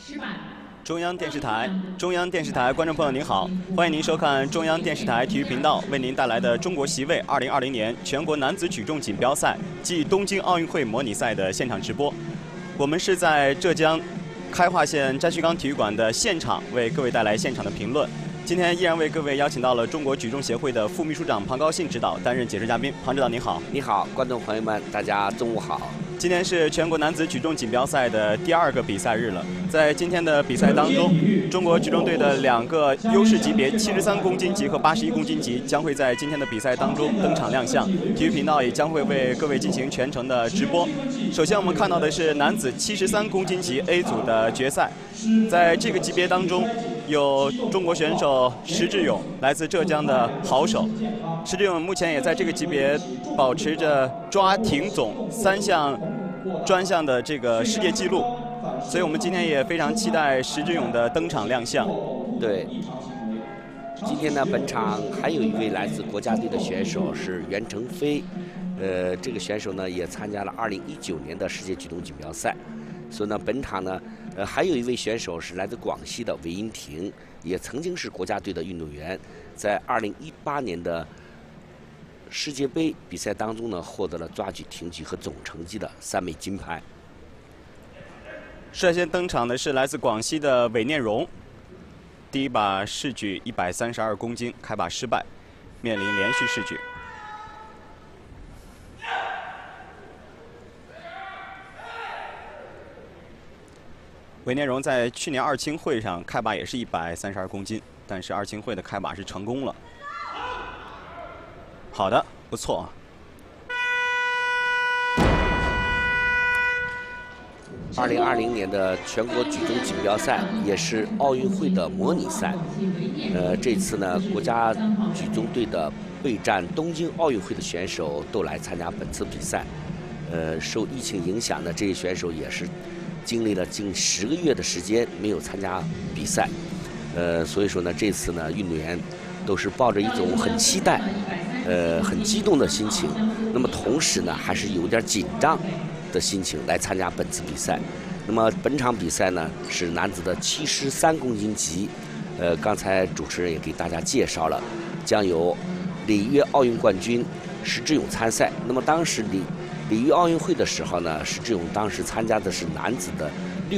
中央电视台观众朋友您好，欢迎您收看中央电视台体育频道为您带来的中国席位2020年全国男子举重锦标赛暨东京奥运会模拟赛的现场直播。我们是在浙江开化县摘须岗体育馆的现场为各位带来现场的评论。今天依然为各位邀请到了中国举重协会的副秘书长庞高兴指导担任解说嘉宾。庞指导您好。 你好，观众朋友们，大家中午好。 今天是全国男子举重锦标赛的第2个比赛日了。在今天的比赛当中，中国举重队的2个优势级别73公斤级和81公斤级将会在今天的比赛当中登场亮相。体育频道也将会为各位进行全程的直播。首先我们看到的是男子73公斤级 A 组的决赛，在这个级别当中，有中国选手石智勇，来自浙江的好手。石智勇目前也在这个级别保持着抓挺总3项专项的这个世界纪录，所以我们今天也非常期待石智勇的登场亮相。 对，今天呢，本场还有一位来自国家队的选手是袁成飞，这个选手呢也参加了2019年的世界举重锦标赛，所以呢，本场呢，还有一位选手是来自广西的韦英婷，也曾经是国家队的运动员，在2018年的世界杯比赛当中呢，获得了抓举、挺举和总成绩的3枚金牌。 率先登场的是来自广西的韦念荣，第一把试举132公斤，开把失败，面临连续试举。韦念荣在去年2青会上开把也是132公斤，但是2青会的开把是成功了。好的，不错。 2020年的全国举重锦标赛也是奥运会的模拟赛。这次呢，国家举重队的备战东京奥运会的选手都来参加本次比赛。受疫情影响呢，这些选手也是经历了近10个月的时间没有参加比赛。所以说呢，这次呢，运动员都是抱着一种很期待、很激动的心情。那么同时呢，还是有点紧张的心情来参加本次比赛。那么本场比赛呢是男子的73公斤级，刚才主持人也给大家介绍了，将有里约奥运冠军石智勇参赛。那么当时里约奥运会的时候呢，石智勇当时参加的是男子的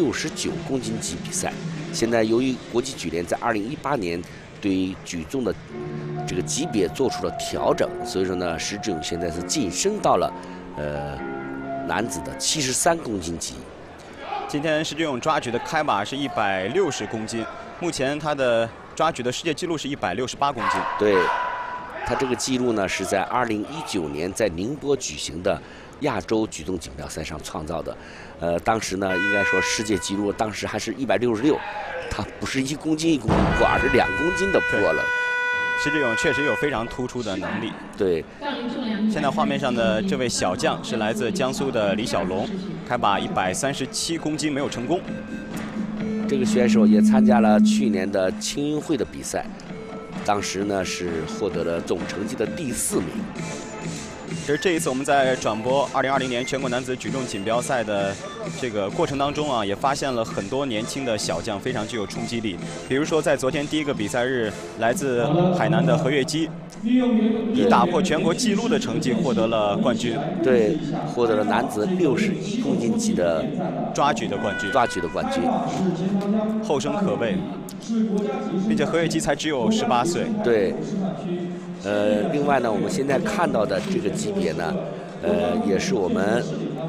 69公斤级比赛。现在由于国际举联在2018年对举重的这个级别做出了调整，所以说呢，石智勇现在是晋升到了男子的73公斤级。 今天石智勇抓举的开把是160公斤，目前他的抓举的世界纪录是168公斤。 对，他这个纪录呢是在2019年在宁波举行的亚洲举重锦标赛上创造的。当时呢，应该说世界纪录当时还是166，他不是1公斤1公斤破，而是2公斤的破了。 石智勇确实有非常突出的能力。 对， 现在画面上的这位小将是来自江苏的李小龙，开把137公斤没有成功。 这个选手也参加了去年的青运会的比赛，当时呢是获得了总成绩的第4名。 其实这一次我们在转播2020年全国男子举重锦标赛的这个过程当中啊，也发现了很多年轻的小将非常具有冲击力。比如说在昨天第1个比赛日，来自海南的何月基以打破全国纪录的成绩获得了冠军。 对，获得了男子61公斤级的抓举的冠军。后生可畏，并且何月基才只有18岁。 对。另外呢，我们现在看到的这个级别呢，也是我们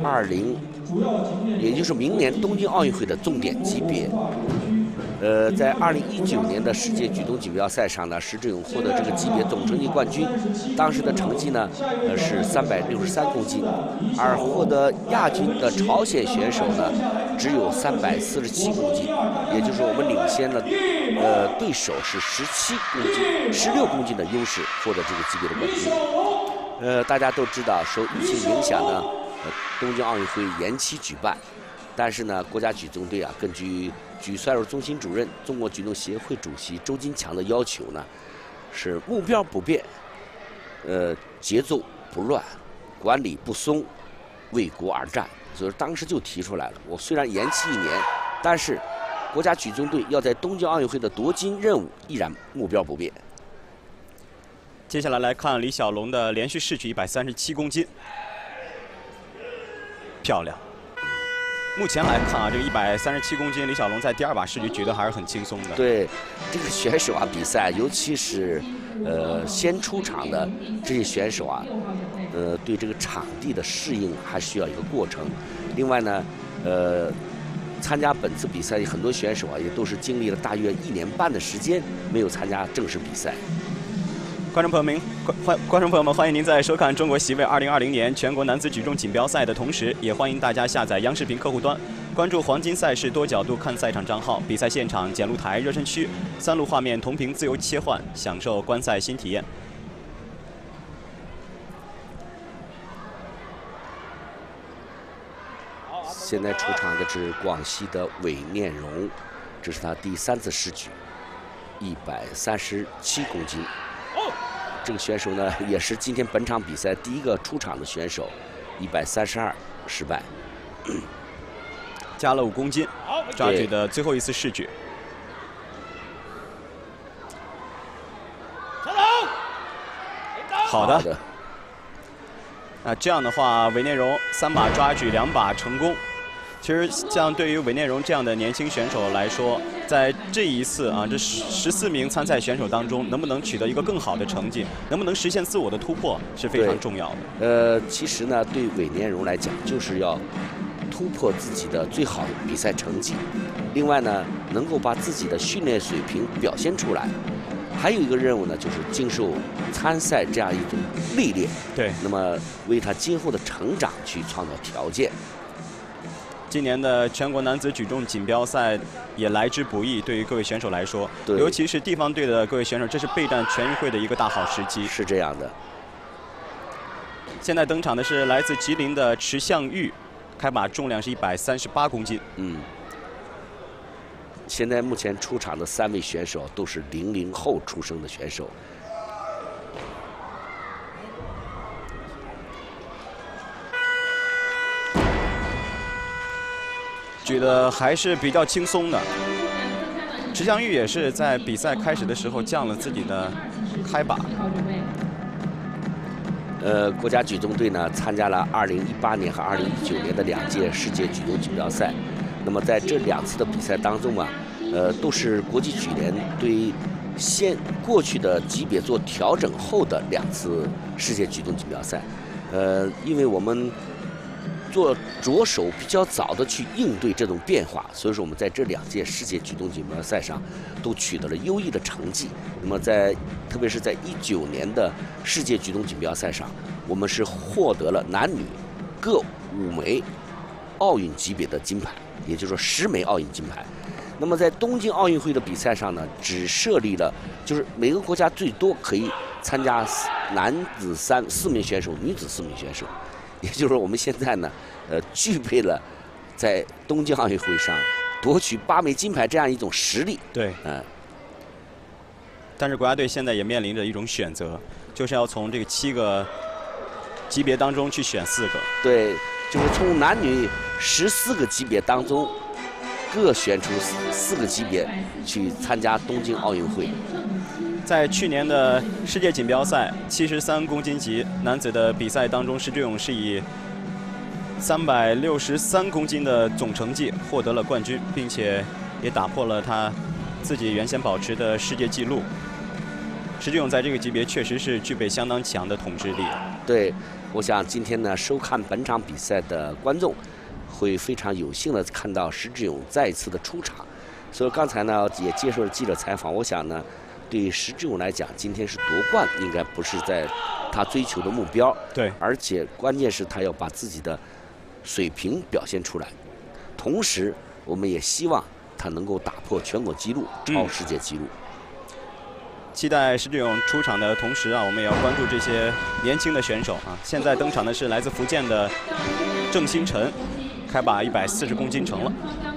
也就是明年东京奥运会的重点级别。在2019年的世界举重锦标赛上呢，石智勇获得这个级别总成绩冠军，当时的成绩呢是363公斤，而获得亚军的朝鲜选手呢只有347公斤，也就是我们领先了对手是16公斤的优势获得这个级别的冠军。大家都知道，受疫情影响呢，东京奥运会延期举办。但是呢，国家举重队啊，根据举赛委中心主任、中国举重协会主席周金强的要求呢，是目标不变，节奏不乱，管理不松，为国而战。所以当时就提出来了，我虽然延期1年，但是国家举重队要在东京奥运会的夺金任务依然目标不变。 接下来来看李小龙的连续试举137公斤，漂亮。目前来看啊，这个137公斤，李小龙在第2把试举举得还是很轻松的。 对，这个选手啊，比赛尤其是先出场的这些选手啊，对这个场地的适应还需要一个过程。另外呢，参加本次比赛很多选手啊，也都是经历了大约1年半的时间没有参加正式比赛。 观众朋友们，欢迎您在收看中国席位2020年全国男子举重锦标赛的同时，也欢迎大家下载央视频客户端，关注黄金赛事多角度看赛场账号，比赛现场、检录台、热身区3路画面同屏自由切换，享受观赛新体验。 现在出场的是广西的韦念荣，这是他第3次试举，137公斤。这个选手呢，也是今天本场比赛第一个出场的选手，132失败， 加了5公斤，抓举的最后一次试举。好的。这样的话，韦念荣3把抓举2把成功。其实，像对于韦念荣这样的年轻选手来说，在这一次啊，这14名参赛选手当中，能不能取得一个更好的成绩，能不能实现自我的突破，是非常重要的。其实呢，对韦念荣来讲，就是要突破自己的最好的比赛成绩，另外呢，能够把自己的训练水平表现出来。还有一个任务呢，就是经受参赛这样一种历练， 对， 那么为他今后的成长去创造条件。 今年的全国男子举重锦标赛也来之不易，对于各位选手来说，尤其是地方队的各位选手，这是备战全运会的一个大好时机。 是这样的。 现在登场的是来自吉林的池向玉，开把重量是138公斤。 现在目前出场的3位选手都是00后出生的选手。 举的还是比较轻松的。池向玉也是在比赛开始的时候降了自己的开把。 国家举重队呢参加了2018年和2019年的2届世界举重锦标赛。那么在这2次的比赛当中啊，都是国际举联对过去的级别做调整后的2次世界举重锦标赛。因为我们着手比较早的去应对这种变化，所以说我们在这2届世界举重锦标赛上都取得了优异的成绩。那么特别是在19年的世界举重锦标赛上，我们是获得了男女各5枚奥运级别的金牌，也就是说10枚奥运金牌。那么在东京奥运会的比赛上呢，只设立了就是每个国家最多可以参加男子4名选手，女子4名选手。也就是说，我们现在呢，具备了在东京奥运会上夺取8枚金牌这样一种实力。 对，但是国家队现在也面临着一种选择，就是要从这个7个级别当中去选4个。 对，就是从男女14个级别当中各选出4个级别去参加东京奥运会。 在去年的世界锦标赛73公斤级男子的比赛当中，石智勇是以363公斤的总成绩获得了冠军，并且也打破了他自己原先保持的世界纪录。石智勇在这个级别确实是具备相当强的统治力。 对，我想今天呢，收看本场比赛的观众会非常有幸的看到石智勇再一次的出场。所以刚才呢也接受了记者采访，我想呢，对石智勇来讲，今天是夺冠，应该不是在他追求的目标。 对， 而且关键是他要把自己的水平表现出来，同时我们也希望他能够打破全国纪录，超世界纪录。 期待石智勇出场的同时啊，我们也要关注这些年轻的选手啊。现在登场的是来自福建的郑新晨，开把140公斤成了。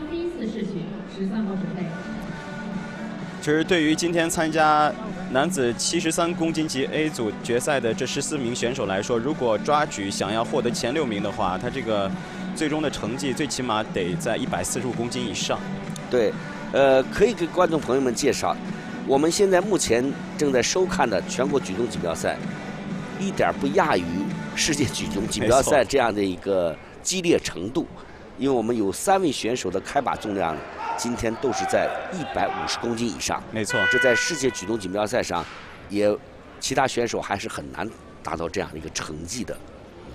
其实对于今天参加男子73公斤级 A 组决赛的这14名选手来说，如果抓举想要获得前6名的话，他这个最终的成绩最起码得在145公斤以上。 对， 可以给观众朋友们介绍，我们现在目前正在收看的全国举重锦标赛，一点不亚于世界举重锦标赛这样的一个激烈程度，因为我们有3位选手的开靶重量今天都是在150公斤以上。 没错， 这在世界举重锦标赛上，其他选手还是很难达到这样的一个成绩的。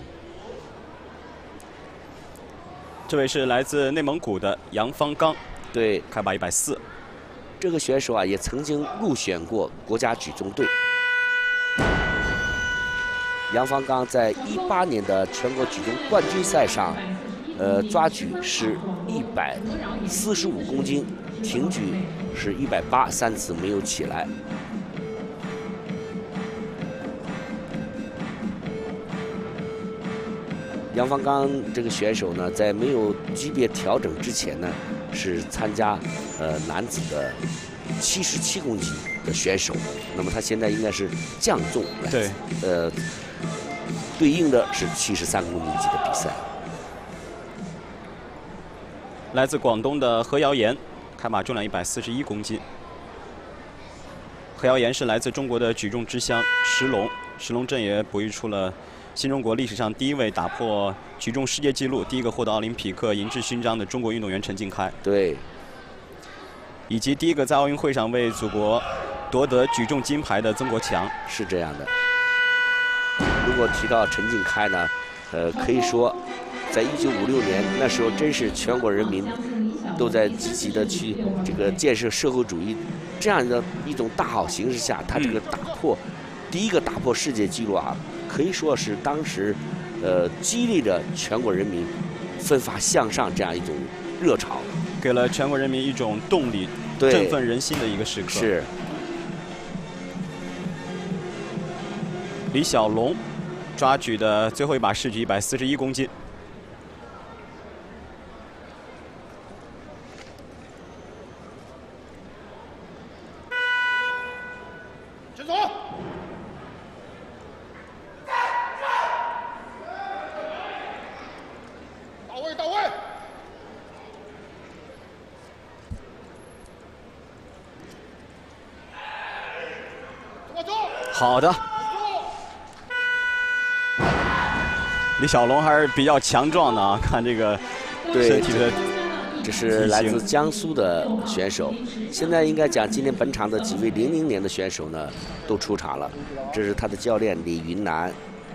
这位是来自内蒙古的杨方刚， 对， 开靶140。 这个选手啊，也曾经入选过国家举重队。杨方刚在18年的全国举重冠军赛上，抓举是145公斤，挺举是180，3次没有起来。杨方刚这个选手呢，在没有级别调整之前呢，是参加男子的77公斤的选手。那么他现在应该是降重来， 对， 对应的是73公斤级的比赛。 来自广东的何瑶岩，开靶重量141公斤。何瑶岩是来自中国的举重之乡石龙，石龙镇也哺育出了新中国历史上第1位打破举重世界纪录、第1个获得奥林匹克银质勋章的中国运动员陈静开。 对， 以及第1个在奥运会上为祖国夺得举重金牌的曾国强。 是这样的。如果提到陈静开呢，可以说，在1956年那时候，真是全国人民都在积极的去这个建设社会主义这样的一种大好形势下，他这个第1个打破世界纪录啊，可以说是当时激励着全国人民奋发向上这样一种热潮， 给了全国人民一种动力，振奋人心的一个时刻。 是。 李小龙抓举的最后一把试举141公斤。 前走。到位。 好的。李小龙还是比较强壮的啊，看这个身体的。 这是来自江苏的选手。现在应该讲，今天本场的几位00年的选手呢，都出场了。这是他的教练李云南。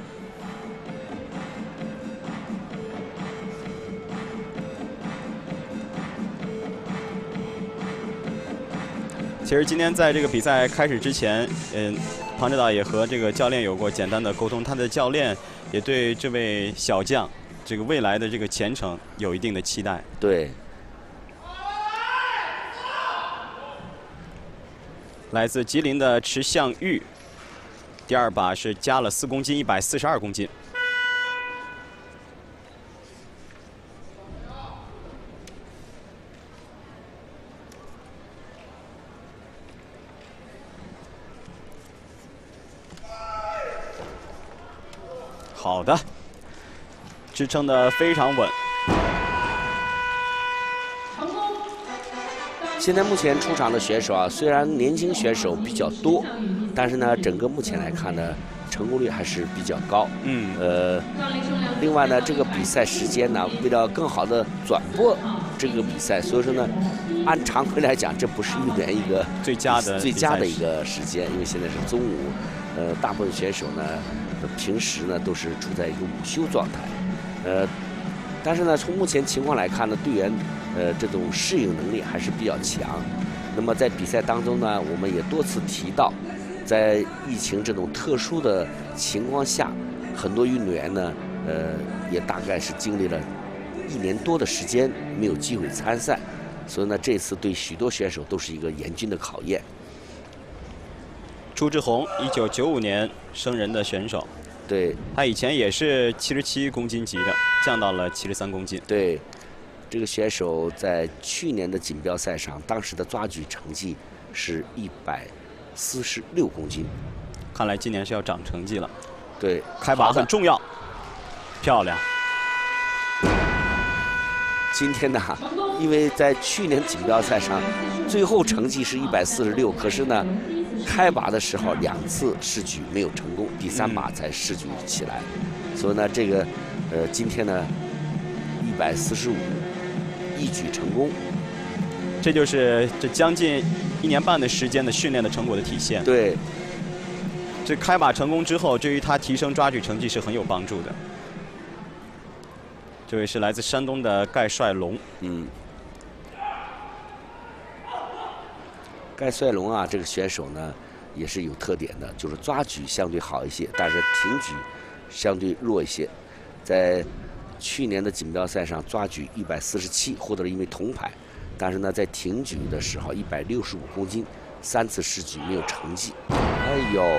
其实今天在这个比赛开始之前，庞指导也和这个教练有过简单的沟通，他的教练也对这位小将这个未来的这个前程有一定的期待。 对。 来自吉林的池向玉，第2把是加了4公斤，142公斤。好的，支撑得非常稳。 现在目前出场的选手啊，虽然年轻选手比较多，但是呢，整个目前来看呢，成功率还是比较高。另外呢，这个比赛时间呢，为了更好的转播这个比赛，所以说呢，按常规来讲，这不是运动员一个最佳的一个时间，因为现在是中午，大部分选手呢，平时呢都是处在一个午休状态，但是呢，从目前情况来看呢，队员这种适应能力还是比较强。那么在比赛当中呢，我们也多次提到，在疫情这种特殊的情况下，很多运动员呢，也大概是经历了1年多的时间没有机会参赛，所以呢，这次对许多选手都是一个严峻的考验。 朱志宏，1995年生人的选手。 对， 他以前也是77公斤级的，降到了73公斤。 对，这个选手在去年的锦标赛上，当时的抓举成绩是146公斤。 看来今年是要涨成绩了。 对， 开靶很重要，漂亮。 今天呢，因为在去年锦标赛上， 最后成绩是146，可是呢，开靶的时候2次试举没有成功，第3把才试举起来，所以呢，这个今天呢145一举成功， 这就是这将近1年半的时间的训练的成果的体现。 对， 这开靶成功之后，对于他提升抓举成绩是很有帮助的。这位是来自山东的盖帅龙。 盖帅龙啊，这个选手呢也是有特点的，就是抓举相对好一些，但是挺举相对弱一些。在去年的锦标赛上，抓举147获得了1枚铜牌，但是呢，在挺举的时候165公斤，3次试举没有成绩。哎呦！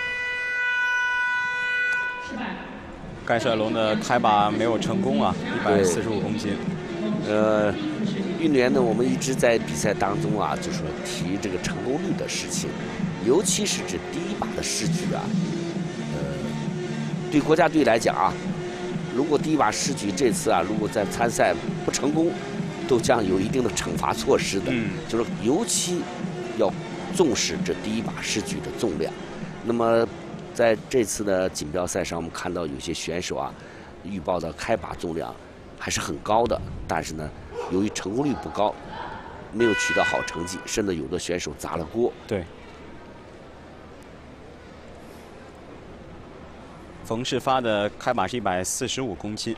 盖帅龙的开靶没有成功啊，145公斤。 运动员呢，我们一直在比赛当中啊，就说提这个成功率的事情，尤其是这第一把的试举啊，对国家队来讲啊，如果第一把试举这次啊，如果在参赛不成功，都将有一定的惩罚措施的。就是尤其要重视这第一把试举的重量。那么在这次的锦标赛上，我们看到有些选手啊，预报的开靶重量还是很高的，但是呢，由于成功率不高，没有取得好成绩，甚至有的选手砸了锅。 对。冯世发的开靶是145公斤。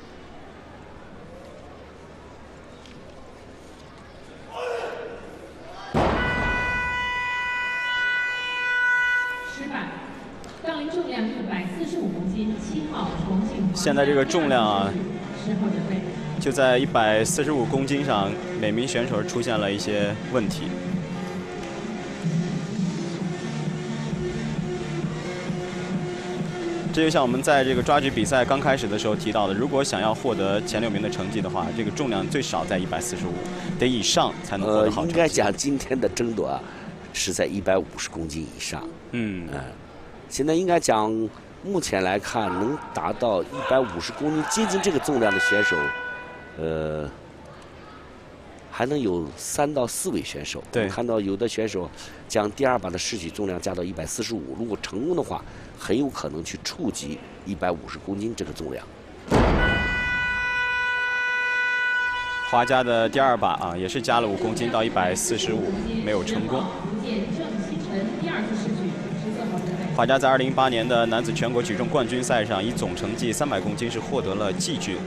现在这个重量啊，就在145公斤上，每名选手出现了一些问题。这就像我们在这个抓举比赛刚开始的时候提到的，如果想要获得前6名的成绩的话，这个重量最少在145，得以上才能获得好成绩。 应该讲今天的争夺啊，是在150公斤以上。现在应该讲。目前来看，能达到150公斤接近这个重量的选手，还能有3到4位选手。 对， 看到有的选手将第2把的试举重量加到145，如果成功的话，很有可能去触及150公斤这个重量。 华家的第2把啊，也是加了5公斤到145，没有成功。华家在2018年的男子全国举重冠军赛上，以总成绩300公斤是获得了季军。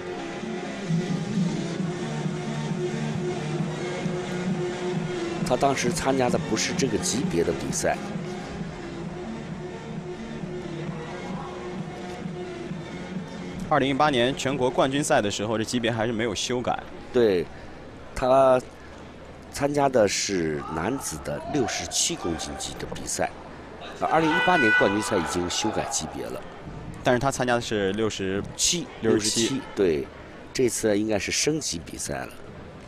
他当时参加的不是这个级别的比赛。 2018年全国冠军赛的时候，这级别还是没有修改。 对，他参加的是男子的67公斤级的比赛。2018年冠军赛已经修改级别了， 但是他参加的是67， 对，这次应该是升级比赛了。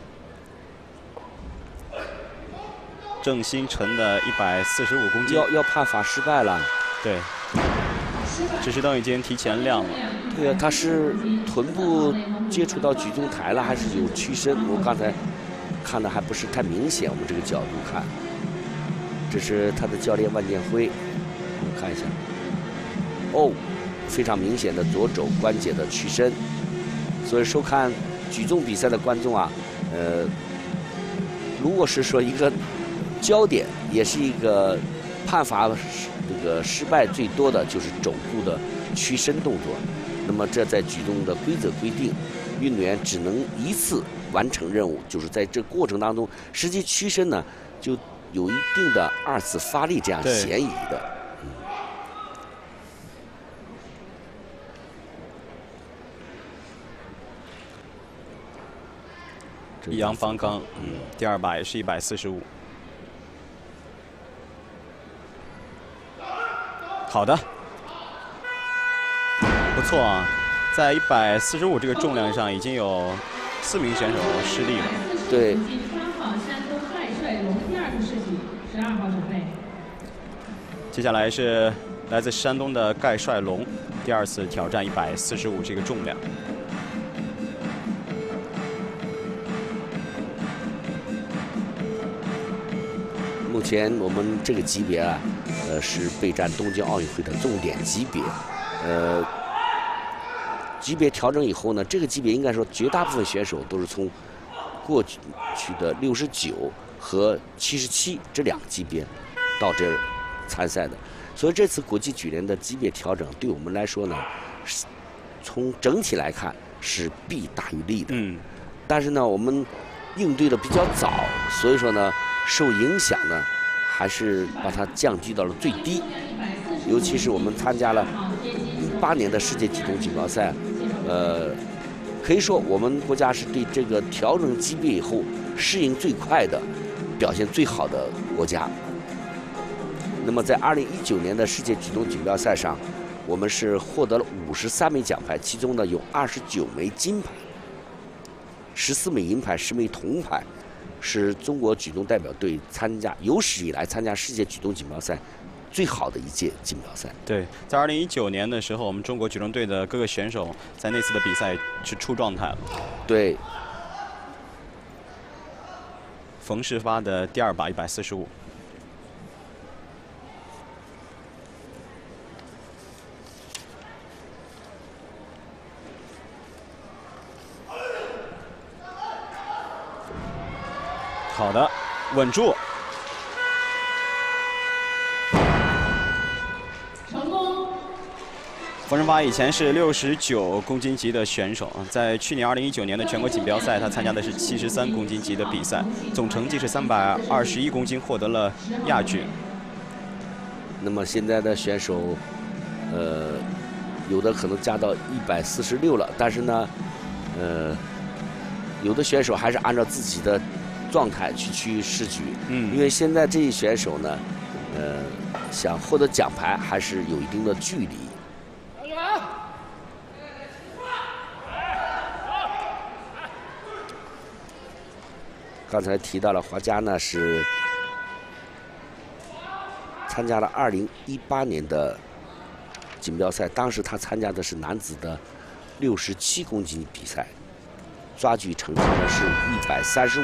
郑新辰的145公斤要判罚失败了。 对，指示灯已经提前亮了。 对啊，他是臀部接触到举重台了，还是有屈伸？我刚才看的还不是太明显，我们这个角度看。这是他的教练万建辉，我们看一下。哦，非常明显的左肘关节的屈伸。所以收看举重比赛的观众啊，如果是说一个焦点，也是一个判罚这个失败最多的就是肘部的屈伸动作。那么这在举重的规则规定，运动员只能1次完成任务，就是在这过程当中实际屈伸呢，就有一定的2次发力这样嫌疑的。 易阳方刚，第2把也是145。好的，不错啊，在145这个重量上已经有4名选手失利了。 对。 接下来是来自山东的盖帅龙，第2次挑战145这个重量。 目前我们这个级别啊，是备战东京奥运会的重点级别。级别调整以后呢，这个级别应该说绝大部分选手都是从过去的69和77这两个级别到这儿参赛的。所以这次国际举联的级别调整对我们来说呢，从整体来看是弊大于利的。但是呢，我们应对的比较早，所以说呢，受影响呢，还是把它降低到了最低。尤其是我们参加了18年的世界举重锦标赛，可以说我们国家是对这个调整级别以后适应最快的、表现最好的国家。那么在2019年的世界举重锦标赛上，我们是获得了53枚奖牌，其中呢有29枚金牌、14枚银牌、10枚铜牌，是中国举重代表队有史以来参加世界举重锦标赛最好的一届锦标赛。 对，在2019年的时候，我们中国举重队的各个选手在那次的比赛是出状态了。 对， 冯世发的第二把145。好的，稳住。冯世发以前是69公斤级的选手，在去年2019年的全国锦标赛，他参加的是73公斤级的比赛，总成绩是321公斤，获得了亚军。 那么现在的选手，有的可能加到146了，但是呢，有的选手还是按照自己的状态去试举。因为现在这些选手呢，想获得奖牌还是有一定的距离。刚才提到了华佳呢，是参加了2018年的锦标赛，当时他参加的是男子的67公斤比赛，抓举成绩呢是135。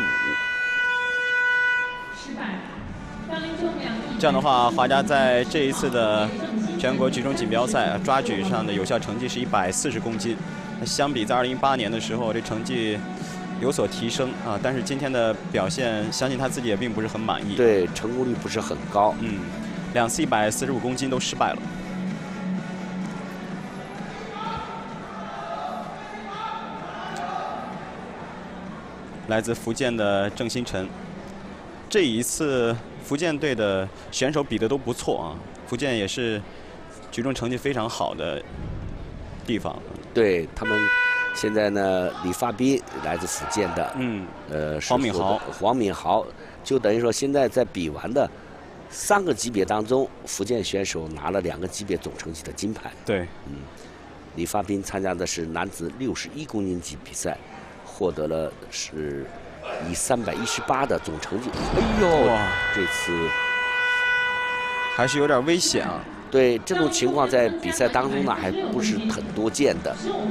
这样的话，华佳在这一次的全国举重锦标赛抓举上的有效成绩是140公斤，相比在2018年的时候，这成绩有所提升啊，但是今天的表现，相信他自己也并不是很满意。 对，成功率不是很高。 两次145公斤都失败了。来自福建的郑新晨，这一次福建队的选手比的都不错啊，福建也是举重成绩非常好的地方。 对他们。现在呢，李发斌来自福建的，黄敏豪，就等于说现在在比完的3个级别当中，福建选手拿了2个级别总成绩的金牌。 对， 李发斌参加的是男子61公斤级比赛，获得了是以318的总成绩。哎呦，哇，这次还是有点危险啊。 对，这种情况在比赛当中呢，还不是很多见的。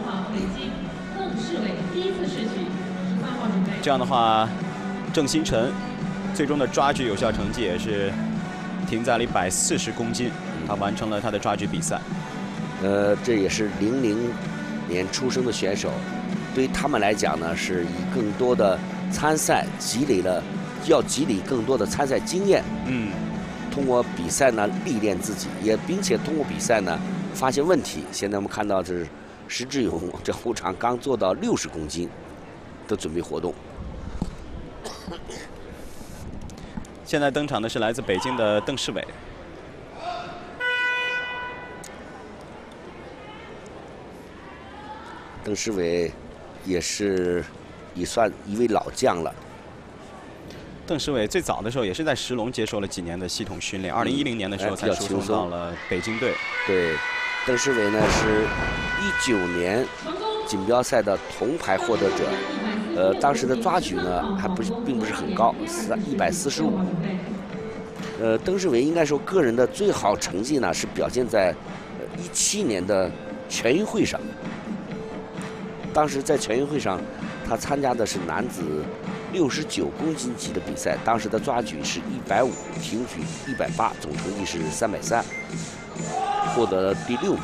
这样的话，郑新晨最终的抓举有效成绩也是停在了140公斤，他完成了他的抓举比赛。 这也是00年出生的选手，对于他们来讲呢，是以更多的参赛积累更多的参赛经验。通过比赛呢历练自己，并且通过比赛呢发现问题。现在我们看到这是石智勇这后场刚做到60公斤的准备活动。 现在登场的是来自北京的邓世伟。 邓世伟也算一位老将了。 邓世伟最早的时候也是在石龙接受了几年的系统训练，2010年的时候才输送到了北京队。 对，邓世伟呢是19年锦标赛的铜牌获得者，当时的抓举呢并不是很高，145。邓世伟应该说个人的最好成绩呢是表现在17年的全运会上。当时在全运会上，他参加的是男子 69公斤级的比赛，当时的抓举是150，挺举180，总成绩是330，获得第6名。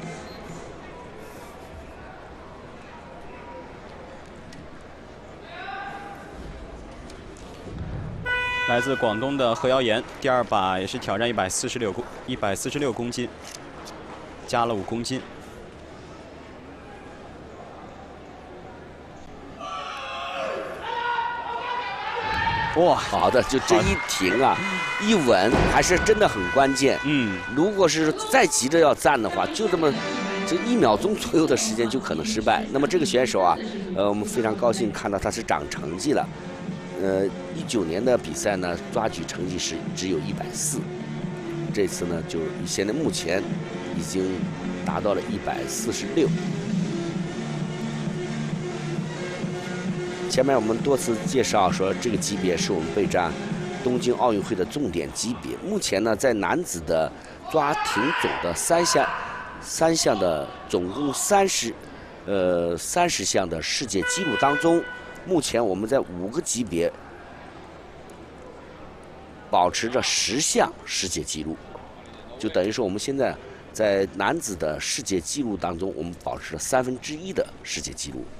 来自广东的何耀岩，第2把也是挑战146公斤，加了5公斤。哇， 好的，就这一停啊，一稳还是真的很关键。如果是再急着要站的话，就这么1秒钟左右的时间就可能失败。那么这个选手啊，我们非常高兴看到他是长成绩了。19年的比赛呢，抓举成绩是只有140，这次呢就现在目前已经达到了146。前面我们多次介绍说，这个级别是我们备战东京奥运会的重点级别。目前呢，在男子的抓挺总的三项的总共30项的世界纪录当中，目前我们在5个级别保持着10项世界纪录，就等于说我们现在在男子的世界纪录当中，我们保持了1/3的世界纪录。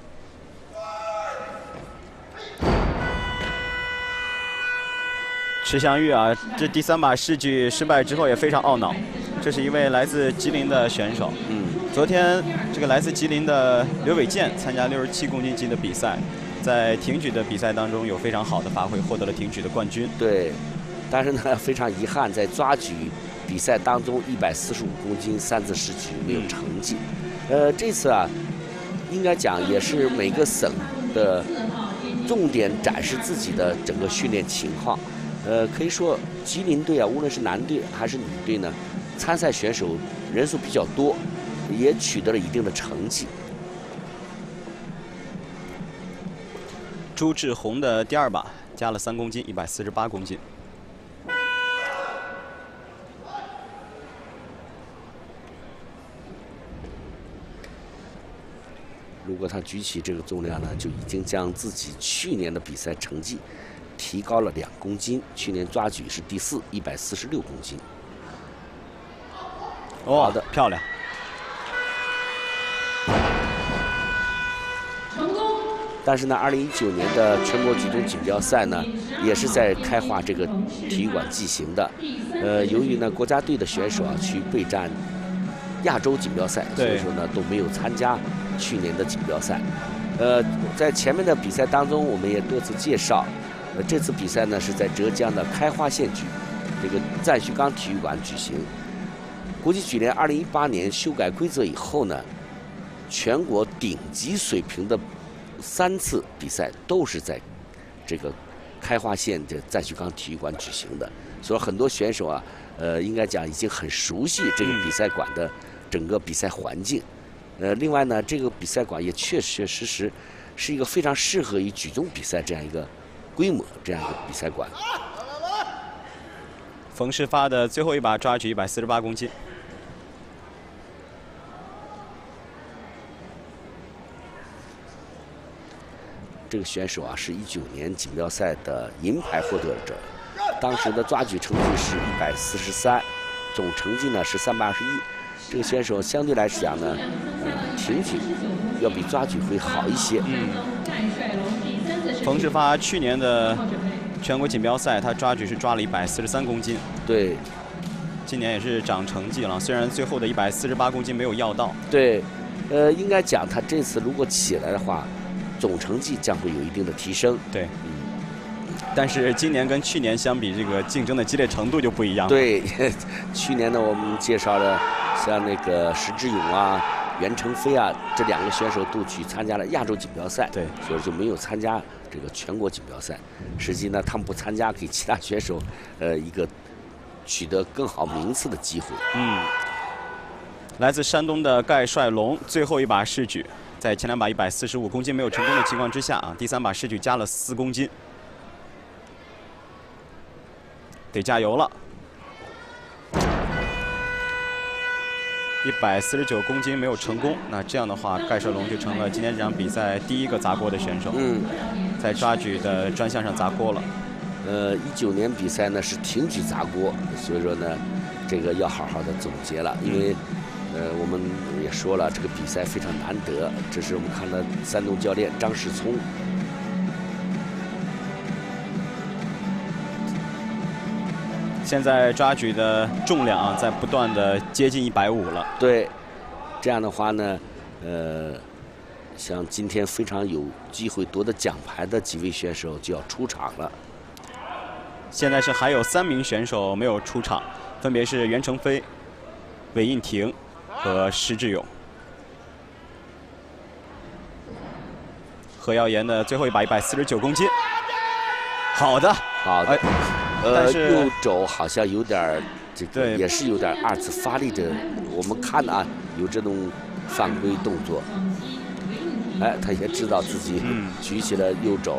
池祥玉啊，这第3把试举失败之后也非常懊恼。这是一位来自吉林的选手。昨天这个来自吉林的刘伟健参加67公斤级的比赛，在挺举的比赛当中有非常好的发挥，获得了挺举的冠军。 对，但是呢，非常遗憾，在抓举比赛当中145公斤3次试举没有成绩。这次啊，应该讲也是每个省的重点展示自己的整个训练情况。可以说吉林队啊，无论是男队还是女队呢，参赛选手人数比较多，也取得了一定的成绩。 朱志宏的第2把加了3公斤，148公斤。 如果他举起这个重量呢，就已经将自己去年的比赛成绩提高了2公斤。去年抓举是第4，146公斤。 好的，漂亮。 但是呢，2019年的全国举重锦标赛呢，也是在开化这个体育馆进行的。由于呢国家队的选手啊去备战亚洲锦标赛，所以说呢都没有参加去年的锦标赛。在前面的比赛当中，我们也多次介绍，这次比赛呢是在浙江的开化县这个赞旭刚体育馆举行。国际举联2018年修改规则以后呢，全国顶级水平的3次比赛都是在这个开化县的赞旭刚体育馆举行的，所以很多选手啊，应该讲已经很熟悉这个比赛馆的整个比赛环境。另外呢，这个比赛馆也确确实实是一个非常适合于举重比赛这样一个规模，这样一个比赛馆。 冯世发的最后1把抓举148公斤。 这个选手啊是19年锦标赛的银牌获得者，当时的抓举成绩是143，总成绩呢是321。这个选手相对来讲呢，挺举要比抓举会好一些。 冯世发去年的全国锦标赛，他抓举是抓了143公斤。 对， 今年也是涨成绩了，虽然最后的148公斤没有要到。 对，应该讲他这次如果起来的话，总成绩将会有一定的提升。 对，但是今年跟去年相比，这个竞争的激烈程度就不一样了。 对，去年呢我们介绍了像那个石智勇啊、袁成飞啊，这2个选手都去参加了亚洲锦标赛， 对， 所以就没有参加这个全国锦标赛。实际呢，他们不参加，给其他选手一个取得更好名次的机会。 来自山东的盖帅龙最后1把试举，在前2把145公斤没有成功的情况之下啊，第3把试举加了4公斤，得加油了。 149公斤没有成功。那这样的话，盖舍龙就成了今天这场比赛第一个砸锅的选手。在抓举的专项上砸锅了。 19年比赛呢是挺举砸锅，所以说呢，这个要好好的总结了，因为我们也说了，这个比赛非常难得。这是我们看到山东教练张世聪。 现在抓举的重量啊，在不断的接近150了。 对，这样的话呢，像今天非常有机会夺得奖牌的几位选手就要出场了。 现在是还有3名选手没有出场，分别是袁成飞、韦印廷和施志勇。何耀岩的最后一把149公斤，好的， 好的。 但是右肘好像有点这个，也是有点2次发力的。我们看啊，有这种犯规动作。哎，他也知道自己举起了右肘。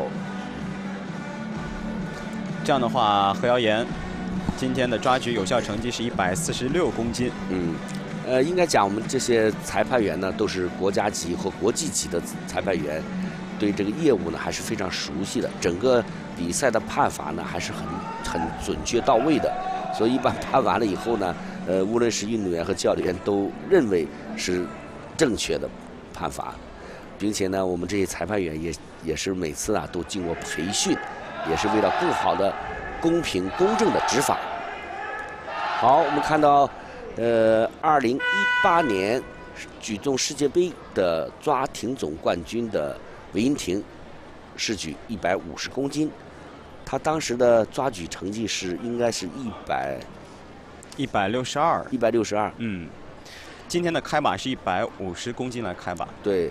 这样的话，何耀岩今天的抓举有效成绩是146公斤。 应该讲我们这些裁判员呢，都是国家级或国际级的裁判员，对这个业务呢还是非常熟悉的。整个比赛的判罚呢还是很准确到位的，所以一般判完了以后呢，无论是运动员和教练都认为是正确的判罚，并且呢，我们这些裁判员也是每次啊都经过培训，也是为了更好的公平公正的执法。好，我们看到2018年举重世界杯的抓挺总冠军的韦印廷试举150公斤，他当时的抓举成绩应该是162。 今天的开把是150公斤来开把。 对，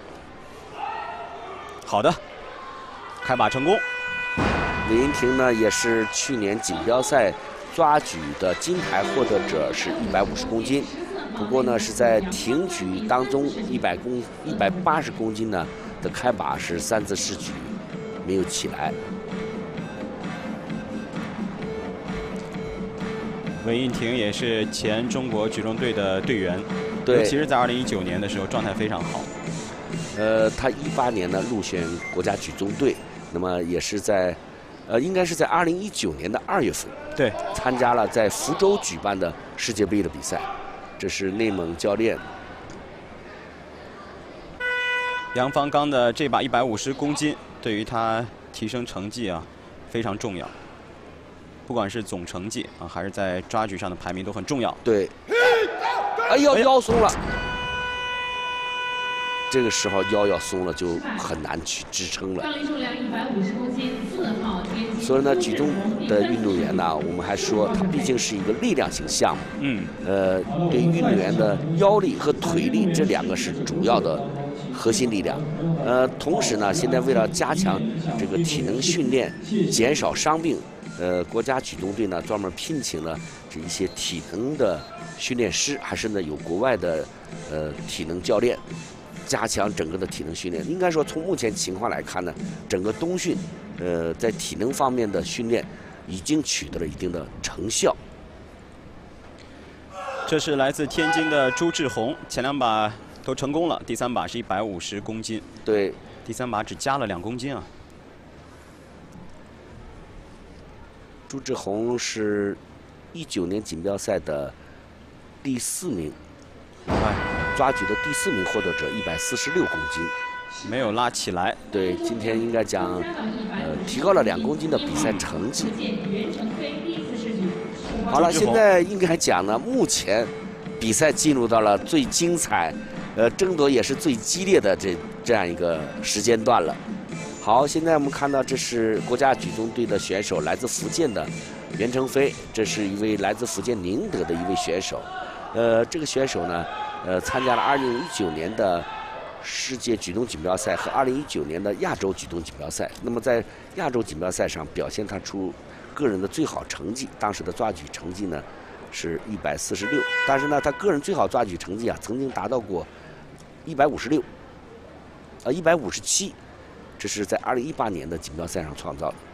好的，开把成功。 韦印廷呢也是去年锦标赛抓举的金牌获得者，是150公斤。不过呢，是在挺举当中180公斤呢的开把是3次试举没有起来。 韦印廷也是前中国举重队的队员， 对， 尤其是在2019年的时候状态非常好。 他18年呢入选国家举重队，那么也是在应该是在2019年的2月份， 对， 参加了在福州举办的世界杯的比赛。这是内蒙教练杨方刚的这把150公斤，对于他提升成绩啊非常重要，不管是总成绩啊，还是在抓举上的排名都很重要。 对，哎呦，腰松了。这个时候腰要松了，就很难去支撑了。所以呢，举重的运动员呢，我们还说它毕竟是一个力量型项目。对运动员的腰力和腿力这2个是主要的核心力量。同时呢，现在为了加强这个体能训练，减少伤病，国家举重队呢专门聘请了这一些体能的训练师，还是呢有国外的体能教练。加强整个的体能训练，应该说从目前情况来看呢，整个冬训，在体能方面的训练已经取得了一定的成效。 这是来自天津的朱志宏，前2把都成功了，第3把是150公斤。 对， 第3把只加了2公斤啊。 朱志宏是19年锦标赛的第4名。抓举的第4名获得者146公斤， 没有拉起来。 对，今天应该讲，提高了2公斤的比赛成绩。好了，现在应该讲呢，目前比赛进入到了最精彩，争夺也是最激烈的这样一个时间段了。好，现在我们看到这是国家举重队的选手，来自福建的袁成飞，这是一位来自福建宁德的一位选手。这个选手呢，参加了2019年的世界举重锦标赛和2019年的亚洲举重锦标赛。那么在亚洲锦标赛上表现他出个人的最好成绩，当时的抓举成绩呢是146，但是呢，他个人最好抓举成绩啊，曾经达到过157，这是在2018年的锦标赛上创造的。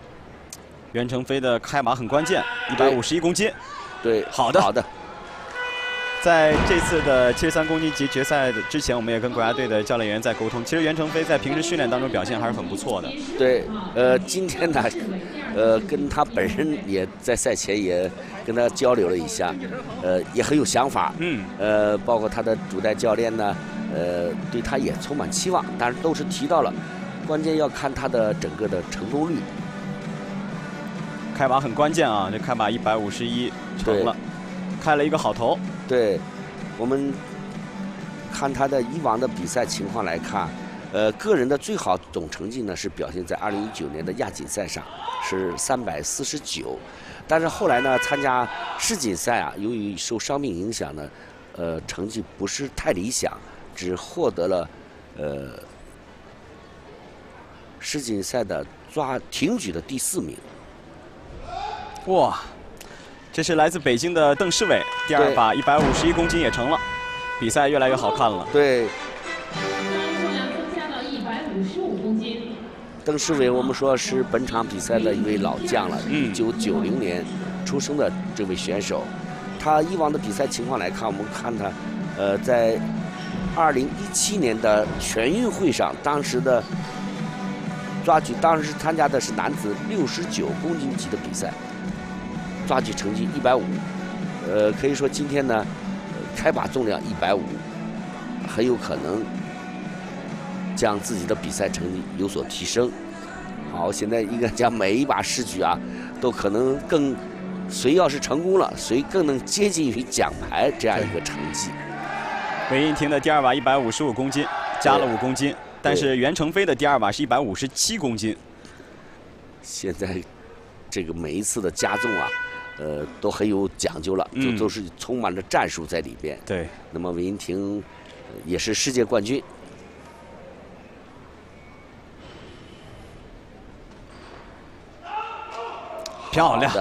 袁成飞的开把很关键，151公斤。 对， 好的， 好的。 在这次的73公斤级决赛之前，我们也跟国家队的教练员在沟通。其实袁成飞在平时训练当中表现还是很不错的。 对，今天呢，跟他本人也在赛前也跟他交流了一下，也很有想法。包括他的主带教练呢，对他也充满期望，但是都是提到了，关键要看他的整个的成功率。 开把很关键啊，这开把151成了，开了一个好头。 对，我们看他的以往的比赛情况来看，个人的最好总成绩呢是表现在2019年的亚锦赛上，是349，但是后来呢参加世锦赛啊，由于受伤病影响呢，成绩不是太理想，只获得了世锦赛的挺举的第4名。 哇！这是来自北京的邓世伟，第2把151公斤也成了，比赛越来越好看了。 对。邓世伟，我们说是本场比赛的一位老将了，1990年出生的这位选手。他以往的比赛情况来看，我们看他，在2017年的全运会上，当时的抓举，当时参加的是男子69公斤级的比赛。抓举成绩150，可以说今天呢，开把重量150，很有可能将自己的比赛成绩有所提升。好，现在应该讲每一把试举啊，都可能谁要是成功了，谁更能接近于奖牌这样一个成绩。 韦印婷的第2把155公斤，加了5公斤，但是袁成飞的第2把是157公斤。 现在这个每一次的加重啊。都很有讲究了，都是充满着战术在里边。 对， 那么韦印婷也是世界冠军。 漂亮。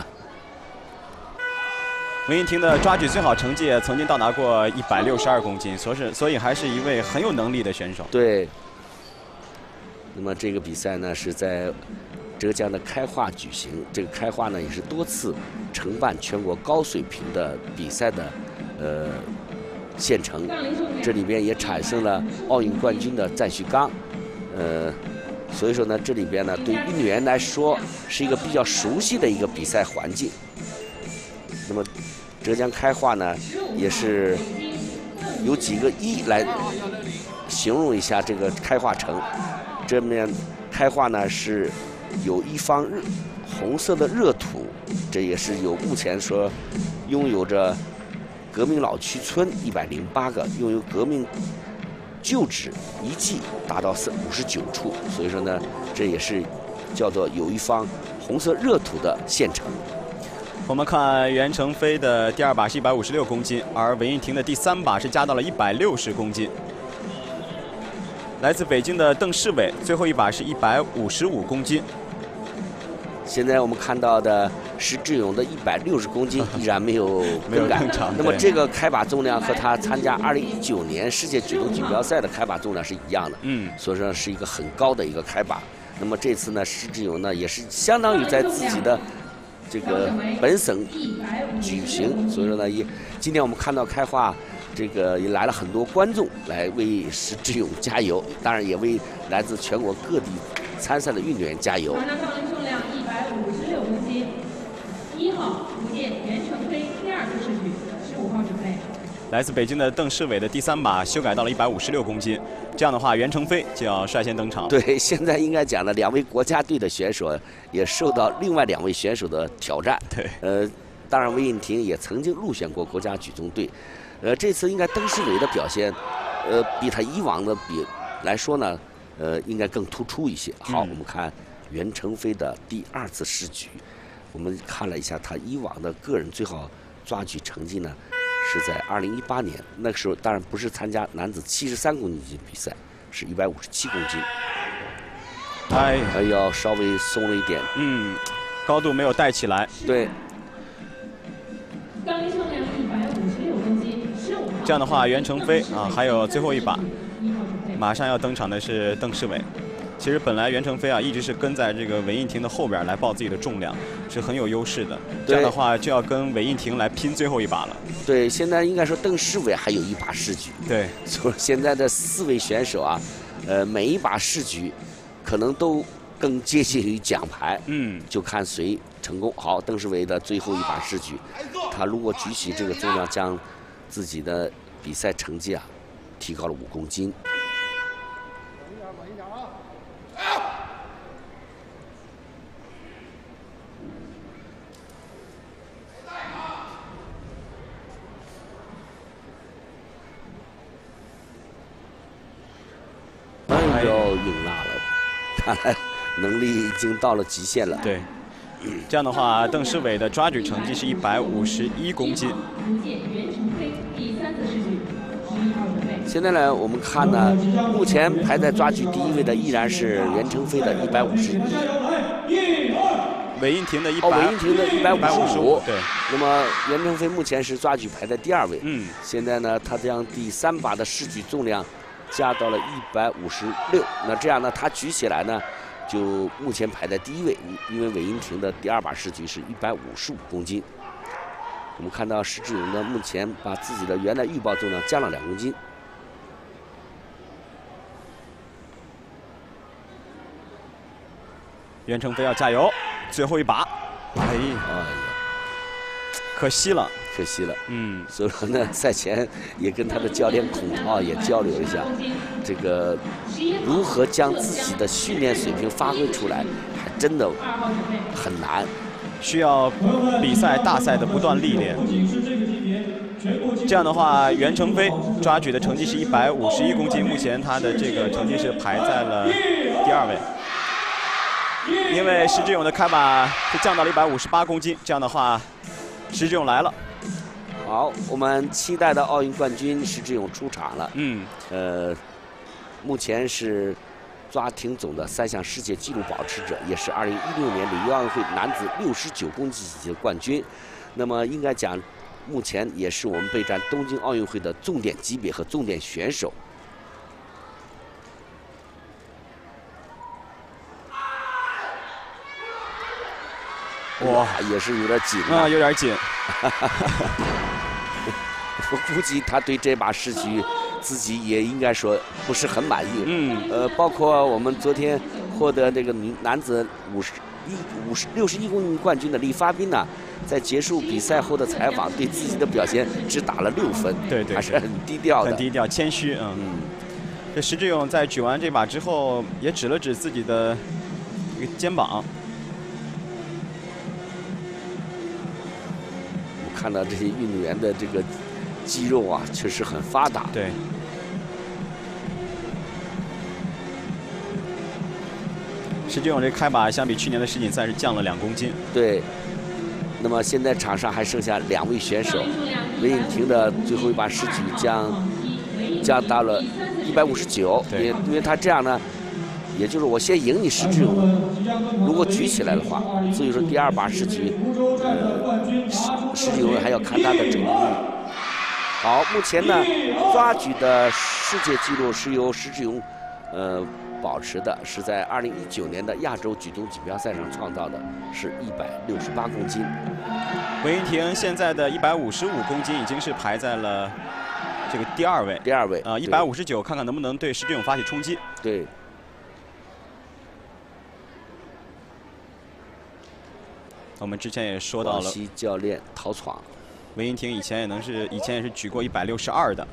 韦印婷的抓举最好成绩也曾经到达过162公斤，所以还是一位很有能力的选手。 对。那么这个比赛呢是在浙江的开化举行，这个开化呢也是多次承办全国高水平的比赛的县城，这里边也产生了奥运冠军的赞旭刚，所以说呢这里边呢对运动员来说是一个比较熟悉的一个比赛环境。那么浙江开化呢也是有几个来形容一下这个开化城，这面开化呢是有一方红色的热土，这也是目前说拥有着革命老区村108个，拥有革命旧址遗迹达到59处，所以说呢，这也是叫做有一方红色热土的县城。 我们看袁成飞的第2把是156公斤，而韦印婷的第3把是加到了160公斤。来自北京的邓世伟最后一把是155公斤。 现在我们看到的石智勇的160公斤依然没有更改。那么这个开把重量和他参加2019年世界举重锦标赛的开把重量是一样的。所以说是一个很高的一个开把。那么这次呢，石智勇呢也是相当于在自己的这个本省举行，所以说呢今天我们看到开化。这个也来了很多观众来为石智勇加油，当然也为来自全国各地参赛的运动员加油。 重量156公斤，1号福建袁成飞第2个试举，15号准备。 来自北京的邓世伟的第3把修改到了156公斤，这样的话袁成飞就要率先登场。 对，现在应该讲呢，2位国家队的选手也受到另外2位选手的挑战。 对， 当然韦印婷也曾经入选过国家举重队。这次应该邓世伟的表现，比他以往的来说呢，应该更突出一些。好，我们看袁成飞的第2次试举，我们看了一下他以往的个人最好抓举成绩呢，是在2018年，那个时候当然不是参加男子73公斤级比赛，是157公斤。要稍微松了一点。 高度没有带起来。 对。 杠铃重量156公斤。 这样的话，袁成飞啊，还有最后一把，马上要登场的是邓世伟。 其实本来袁成飞啊一直是跟在这个韦应廷的后边来报自己的重量，是很有优势的。这样的话就要跟韦应廷来拼最后一把了。 对，现在应该说邓世伟还有一把试局。 对， 所以现在的4位选手啊，每一把试局可能都更接近于奖牌。就看谁成功。好，邓世伟的最后一把试局，他如果举起这个重量，将自己的比赛成绩啊提高了5公斤。哎呦，硬拉了，看来能力已经到了极限了。 对，这样的话，邓世伟的抓举成绩是151公斤。 现在呢，我们看呢，目前排在抓举第1位的依然是袁成飞的151， 韦应廷的韦应廷的155。 对。 那么袁成飞目前是抓举排在第2位。现在呢，他将第3把的试举重量加到了156。那这样呢，他举起来呢，就目前排在第1位，因为韦应廷的第2把试举是155公斤。我们看到石志勇呢，目前把自己的原来预报重量降了2公斤。 袁成飞要加油，最后一把。哎呀，可惜了， 可惜了。所以说呢，赛前也跟他的教练孔涛也交流一下，这个如何将自己的训练水平发挥出来，还真的很难， 需要比赛大赛的不断历练。这样的话，袁成飞抓举的成绩是151公斤，目前他的这个成绩是排在了第2位。因为石志勇的开把是降到了158公斤，这样的话，石志勇来了。 好，我们期待的奥运冠军石志勇出场了。目前是抓挺总的3项世界纪录保持者，也是2016年里约奥运会男子69公斤级的冠军。那么应该讲，目前也是我们备战东京奥运会的重点级别和重点选手。哇，也是有点紧啊，有点紧。 我估计他对这把试举自己也应该说不是很满意。包括我们昨天获得这个男子61公斤冠军的李发斌呢，在结束比赛后的采访，对自己的表现只打了6分， 对， 还是很低调的， 很低调，谦虚。这石志勇在举完这把之后，也指了指自己的一个肩膀。 看到这些运动员的这个肌肉啊，确实很发达。 对。石志勇这开把相比去年的世锦赛是降了2公斤。 对。那么现在场上还剩下2位选手，韦应廷的最后一把试举降到了159，因为他这样呢，也就是我先赢你石志勇，如果举起来的话，所以说第2把试举，石志勇还要看他的成功率。好，目前呢，抓举的世界纪录是由石志勇保持的，是在2019年的亚洲举重锦标赛上创造的，是168公斤。 韦应廷现在的155公斤已经是排在了这个第2位。 第2位 159，看看能不能对石志勇发起冲击。 对。 我们之前也说到了， 广西教练陶闯， 韦应廷以前也是举过162的。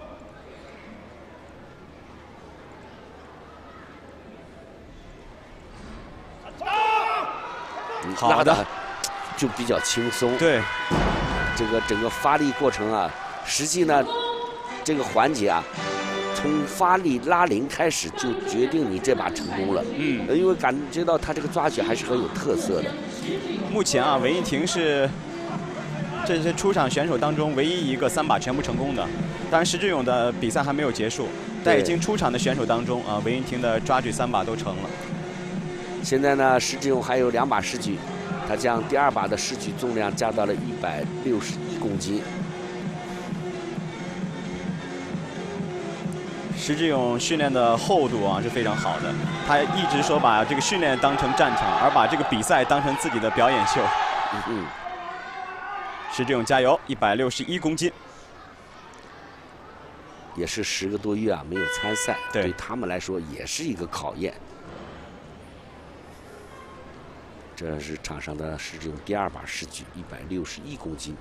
拉的就比较轻松。 对， 这个整个发力过程啊，实际呢，这个环节啊，从发力拉铃开始就决定你这把成功了。因为感觉到他这个抓举还是很有特色的。 目前啊，韦应廷是这些出场选手当中唯一一个3把全部成功的。当然，石志勇的比赛还没有结束，但已经出场的选手当中啊，韦应廷的抓举3把都成了。 现在呢，石志勇还有2把试举，他将第2把的试举重量加到了161公斤。 石智勇训练的厚度啊是非常好的，他一直说把这个训练当成战场，而把这个比赛当成自己的表演秀。石智勇加油！161公斤， 也是10个多月啊没有参赛， 对他们来说也是一个考验。这是场上的石智勇第2把试举，161公斤。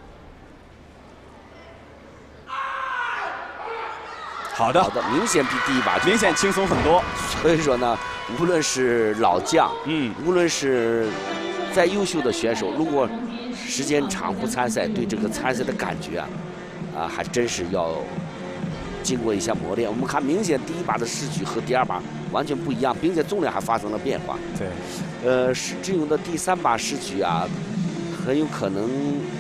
好的， 明显比第1把明显轻松很多。 所以说呢，无论是老将，无论是再优秀的选手，如果时间长不参赛，对这个参赛的感觉还真是要经过一下磨练。我们看，明显第1把的试举和第2把完全不一样，并且重量还发生了变化。 对， 石智勇的第3把试举很有可能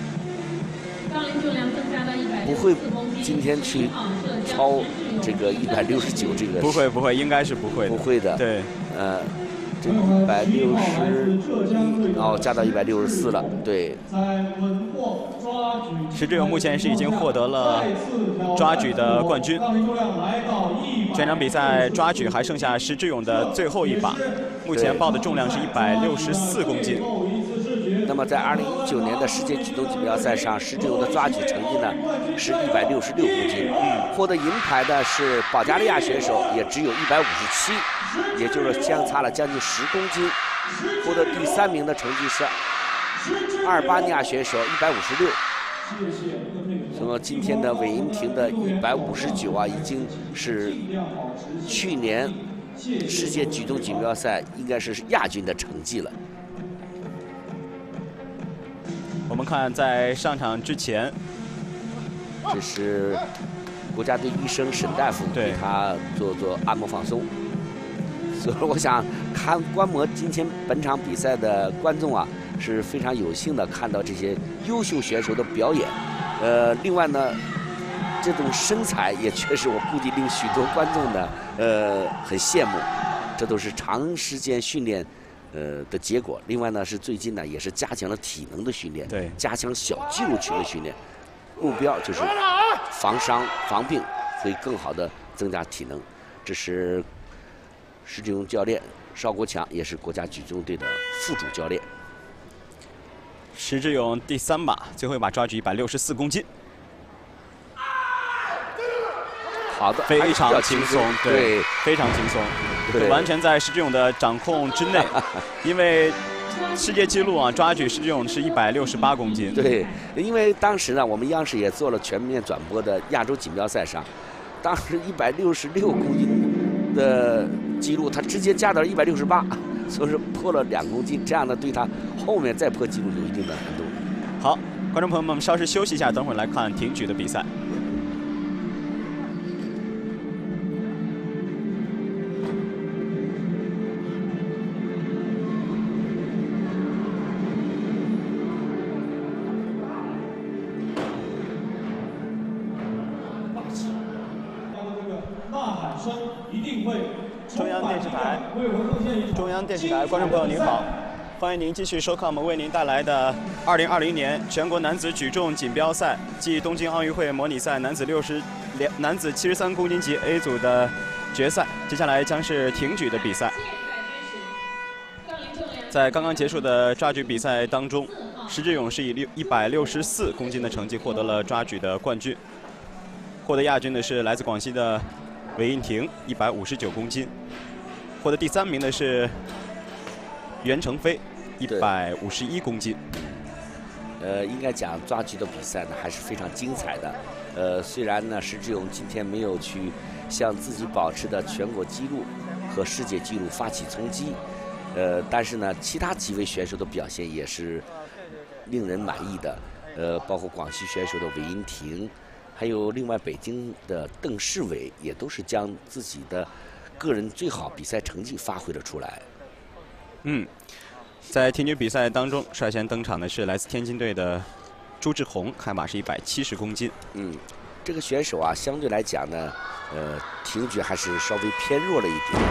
不会今天去超这个169这个。 不会，应该是不会的。 不会的。对，这161加到164了。对。 石智勇目前是已经获得了抓举的冠军。全场比赛抓举还剩下石智勇的最后1把，目前报的重量是164公斤。 那么在2019年的世界举重锦标赛上，石智勇的抓举成绩呢是166公斤，获得银牌的是保加利亚选手，也只有157，也就是相差了将近10公斤。获得第3名的成绩是阿尔巴尼亚选手156。那么今天的韦银婷的159已经是去年世界举重锦标赛应该是亚军的成绩了。 我们看，在上场之前， 这是国家队医生沈大夫给他做按摩放松。所以我想观摩今天本场比赛的观众是非常有幸的看到这些优秀选手的表演。另外呢，这种身材也确实我估计令许多观众呢很羡慕。这都是长时间训练的结果。另外呢，是最近呢也是加强了体能的训练，加强小肌肉群的训练，目标就是防伤防病，会更好的增加体能。这是石智勇教练邵国强，也是国家举重队的副主教练。 石智勇第3把，最后1把抓举164公斤。 好的， 非常轻松，对，非常轻松， 对， 完全在石智勇的掌控之内。因为世界纪录抓举石智勇是168公斤。 对，因为当时呢，我们央视也做了全面转播的亚洲锦标赛上，当时166公斤的记录，他直接加到了168，所以说破了2公斤，这样呢对他后面再破纪录有一定的难度。 好，观众朋友们，我们稍事休息一下，等会儿来看挺举的比赛。中央电视台观众朋友您好，欢迎您继续收看我们为您带来的2020年全国男子举重锦标赛暨东京奥运会模拟赛男子73公斤级 A 组的决赛。接下来将是挺举的比赛。在刚刚结束的抓举比赛当中，石智勇是以164公斤的成绩获得了抓举的冠军。获得亚军的是来自广西的韦银婷，159公斤。获得第3名的是袁成飞，151公斤。 应该讲抓举的比赛呢还是非常精彩的。虽然呢石智勇今天没有去向自己保持的全国纪录和世界纪录发起冲击，但是呢其他几位选手的表现也是令人满意的。包括广西选手的韦银婷，还有另外北京的邓世伟，也都是将自己的个人最好比赛成绩发挥了出来。 在挺举比赛当中，率先登场的是来自天津队的朱志宏，看把是170公斤。 这个选手相对来讲呢，挺举还是稍微偏弱了一点。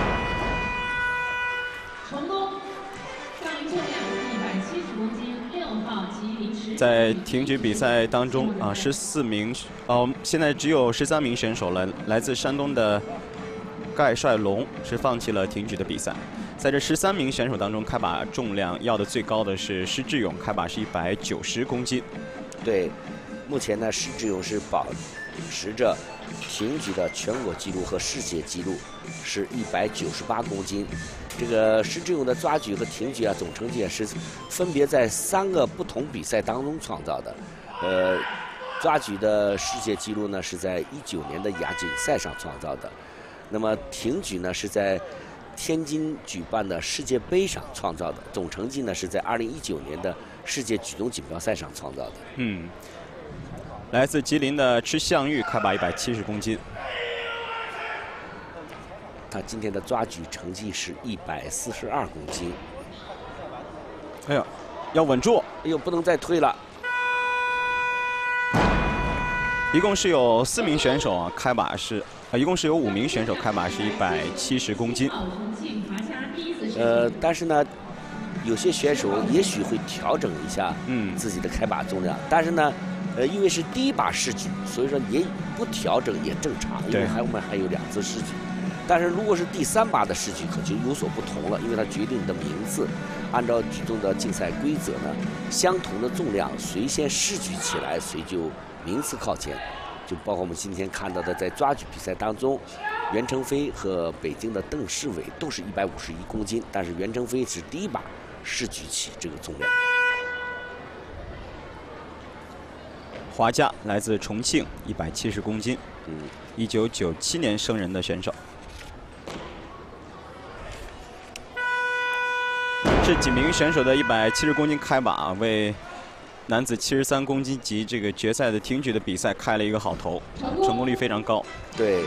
成功，上龄重量170公斤，6号及临时。 在挺举比赛当中14名，现在只有13名选手了，来自山东的盖帅龙是放弃了挺举的比赛。在这13名选手当中，开把重量要的最高的是施志勇，开把是190公斤。 对，目前呢，施志勇是保持着挺举的全国纪录和世界纪录，是198公斤。这个施志勇的抓举和挺举啊，总成绩也是分别在3个不同比赛当中创造的。抓举的世界纪录呢是在19年的亚锦赛上创造的，那么挺举呢是在天津举办的世界杯上创造的，总成绩呢是在2019年的世界举重锦标赛上创造的。 来自吉林的池向玉，开把170公斤。 他今天的抓举成绩是142公斤。 哎呀，要稳住！ 哎呦，不能再推了。 一共是有4名选手啊，开把是一共是有5名选手，开把是170公斤。 但是呢，有些选手也许会调整一下自己的开把重量，但是呢，因为是第一把试举，所以说也不调整也正常，因为我们还有2次试举。但是如果是第3把的试举，可就有所不同了，因为它决定你的名次。按照举重的竞赛规则呢，相同的重量谁先试举起来，谁就名次靠前。就包括我们今天看到的，在抓举比赛当中，袁成飞和北京的邓世伟都是151公斤，但是袁成飞是第一把试举起这个重量。 华佳来自重庆，170公斤，1997年生人的选手。这几名选手的170公斤开把啊，为男子73公斤级这个决赛的挺举的比赛开了一个好头，成功率非常高。 对。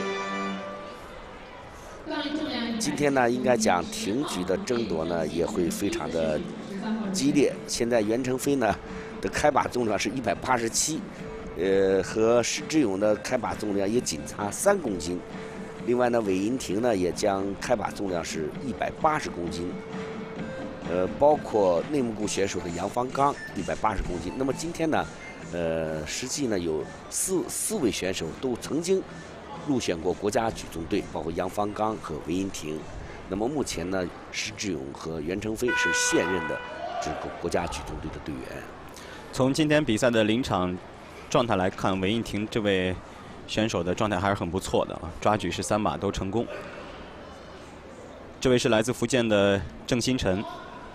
今天呢，应该讲挺举的争夺呢也会非常的激烈。现在袁成飞呢的开把重量是187，和施志勇的开把重量也仅差3公斤。另外呢，韦银婷呢也将开把重量是180公斤。包括内蒙古选手的杨方刚180公斤。那么今天呢，实际呢有四位选手都曾经入选过国家举重队，包括杨方刚和韦银婷。那么目前呢，施志勇和袁成飞是现任的这个国家举重队的队员。 从今天比赛的临场状态来看，韦银婷这位选手的状态还是很不错的啊，抓举是3把都成功。这位是来自福建的郑新晨。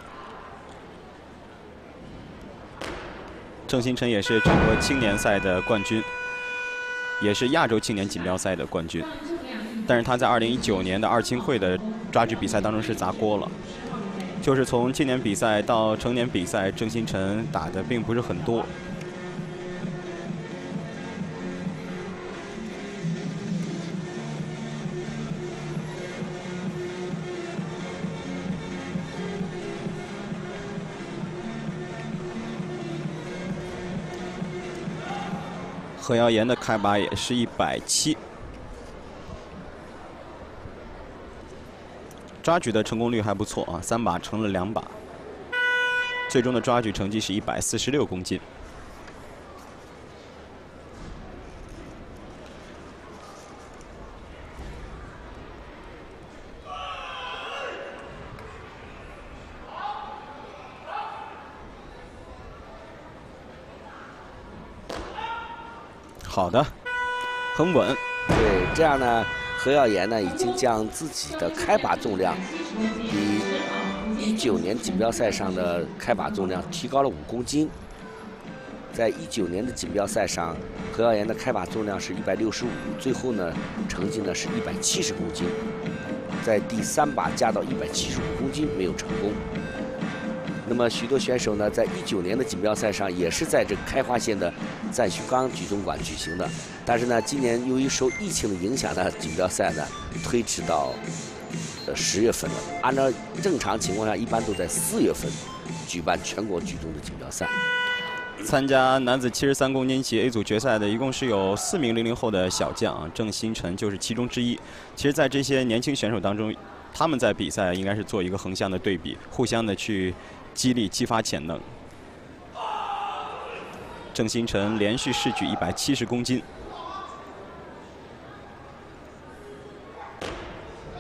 郑新晨也是全国青年赛的冠军，也是亚洲青年锦标赛的冠军。但是他在2019年的2青会的抓举比赛当中是砸锅了，就是从青年比赛到成年比赛，郑新晨打的并不是很多。何耀岩的开把也是170，抓举的成功率还不错啊，3把成了2把，最终的抓举成绩是146公斤。好的，很稳。 对，这样呢，何耀岩呢已经将自己的开把重量比19年锦标赛上的开把重量提高了5公斤。在19年的锦标赛上，何耀岩的开把重量是165，最后呢成绩呢是170公斤，在第3把加到175公斤没有成功。那么许多选手呢，在19年的锦标赛上也是在这个开化县的赞徐刚举重馆举行的，但是呢，今年由于受疫情的影响呢，锦标赛呢推迟到10月份了。按照正常情况下，一般都在4月份举办全国举重的锦标赛。 参加男子73公斤级 A 组决赛的一共是有4名00后的小将啊，郑新晨就是其中之一。其实，在这些年轻选手当中，他们在比赛应该是做一个横向的对比，互相的去激励、激发潜能。郑新晨连续试举170公斤，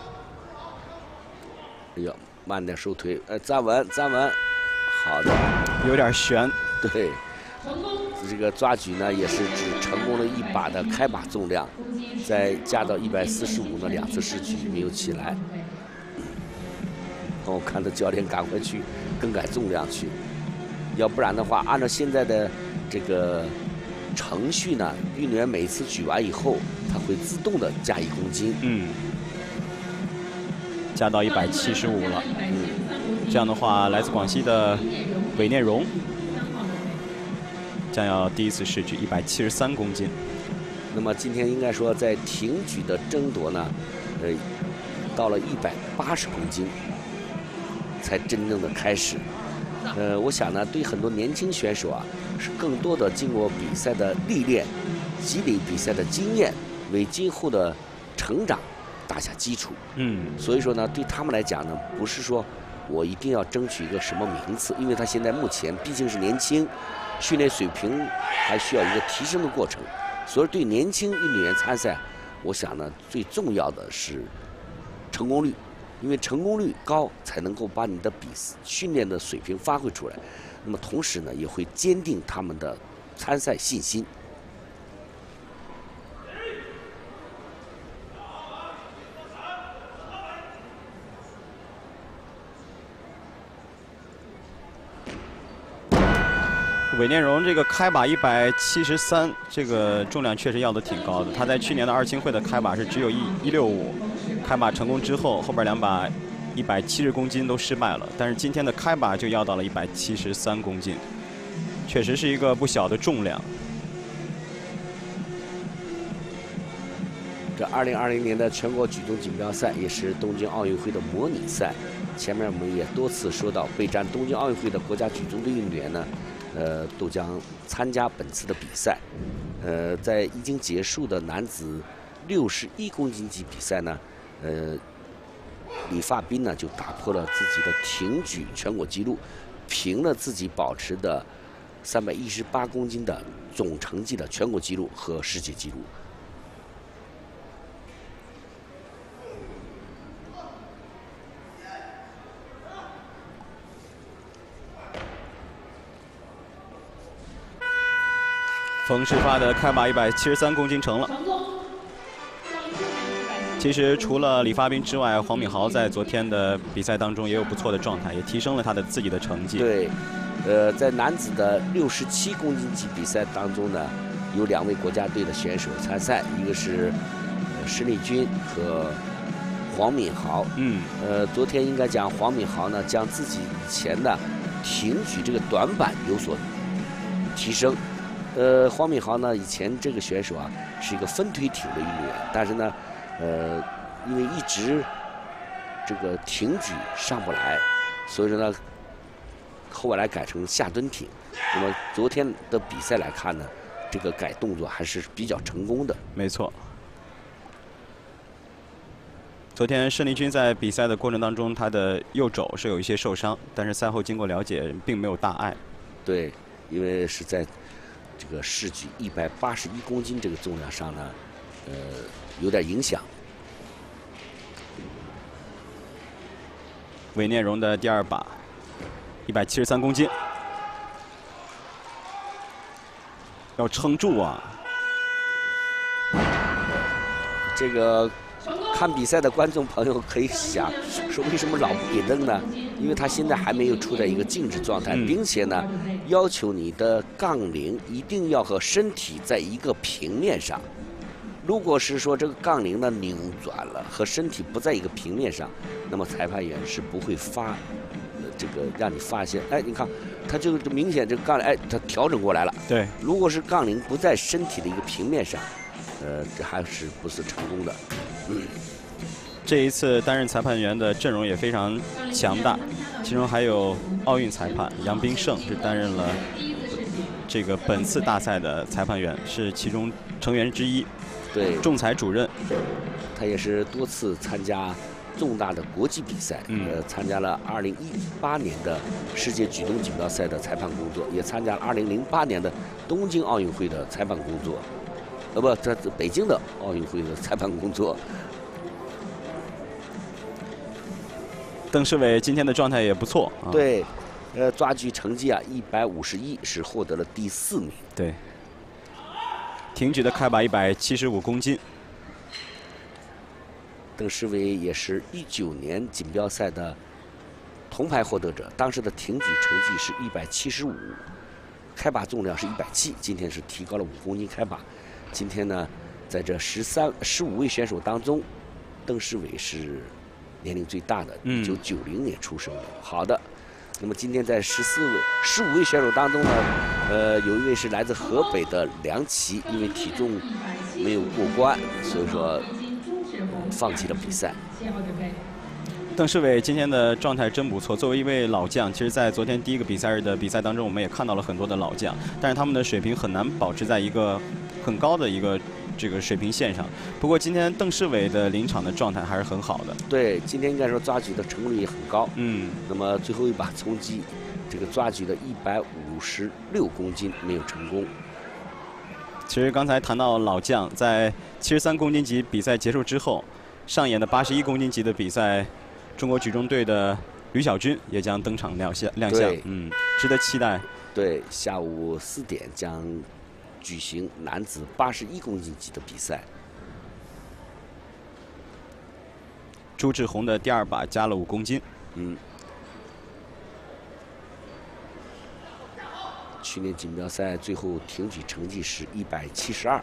慢点收腿，站稳，站稳。好的， 有点悬。 对，这个抓举呢也是只成功了1把的开把重量，再加到145呢，2次试举没有起来。我看到教练赶快去更改重量去，要不然的话，按照现在的这个程序呢，运动员每次举完以后，他会自动的加1公斤。 加到175了。这样的话，来自广西的韦念荣将要第一次试举173公斤。 那么今天应该说，在挺举的争夺呢，到了180公斤才真正的开始。我想呢，对很多年轻选手啊，是更多的经过比赛的历练，积累比赛的经验，为今后的成长打下基础。所以说呢，对他们来讲呢，不是说我一定要争取一个什么名次，因为他现在目前毕竟是年轻，训练水平还需要一个提升的过程。所以对年轻运动员参赛，我想呢，最重要的是成功率。因为成功率高，才能够把你的训练的水平发挥出来。那么同时呢，也会坚定他们的参赛信心。 韦念荣这个开把173，这个重量确实要的挺高的。他在去年的2青会的开把是只有165，开把成功之后，后边2把170公斤都失败了。但是今天的开把就要到了173公斤，确实是一个不小的重量。 这2020年的全国举重锦标赛也是东京奥运会的模拟赛。前面我们也多次说到，备战东京奥运会的国家举重队运动员呢，都将参加本次的比赛。在已经结束的男子61公斤级比赛呢，李发彬呢就打破了自己的挺举全国纪录，平了自己保持的318公斤的总成绩的全国纪录和世界纪录。 冯世发的开把173公斤成了。其实除了李发彬之外，黄敏豪在昨天的比赛当中也有不错的状态，也提升了他的自己的成绩。 对，在男子的67公斤级比赛当中呢，有2位国家队的选手参赛，一个是施立军和黄敏豪。昨天应该讲黄敏豪呢，将自己以前的挺举这个短板有所提升。黄敏豪呢，以前这个选手啊是一个分推挺的运动员，但是呢，因为一直这个挺举上不来，所以说呢，后来改成下蹲挺。那么昨天的比赛来看呢，这个改动作还是比较成功的。 没错。昨天申立军在比赛的过程当中，他的右肘是有一些受伤，但是赛后经过了解，并没有大碍。 对，因为是在这个试举181公斤这个重量上呢，有点影响。 韦念荣的第2把173公斤，要撑住啊！ 这个看比赛的观众朋友可以想说，为什么老不给蹬呢？因为他现在还没有处在一个静止状态，并且呢，要求你的杠铃一定要和身体在一个平面上。如果是说这个杠铃呢扭转了，和身体不在一个平面上，那么裁判员是不会这个让你发现，哎，你看，他就明显这个杠铃，哎，他调整过来了。 对， 如果是杠铃不在身体的一个平面上，这还是不是成功的？ 这一次担任裁判员的阵容也非常强大，其中还有奥运裁判杨斌胜是担任了这个本次大赛的裁判员，是其中成员之一。 对， 仲裁主任， 他也是多次参加重大的国际比赛，参加了2018年的世界举重锦标赛的裁判工作，也参加了2008年的东京奥运会的裁判工作，在北京的奥运会的裁判工作。 邓世伟今天的状态也不错啊。 对，抓举成绩啊151是获得了第4名。 对。挺举的开把175公斤。 邓世伟也是19年锦标赛的铜牌获得者，当时的挺举成绩是175，开把重量是170，今天是提高了5公斤开把。今天呢，在这15位选手当中，邓世伟是年龄最大的，1990年出生的。好的，那么今天在15位选手当中呢，有一位是来自河北的梁琦，因为体重没有过关，所以说放弃了比赛。 邓世伟今天的状态真不错，作为一位老将，其实在昨天第一个比赛日的比赛当中，我们也看到了很多的老将，但是他们的水平很难保持在一个很高的一个这个水平线上。不过今天邓世伟的临场的状态还是很好的。对， 今天应该说抓举的成功率也很高。那么最后一把冲击，这个抓举的156公斤没有成功。 其实刚才谈到老将，在73公斤级比赛结束之后，上演的81公斤级的比赛，中国举重队的吕小军也将登场亮相，值得期待。 对，下午4点将举行男子81公斤级的比赛。 朱志宏的第2把加了5公斤。 去年锦标赛最后挺举成绩是172。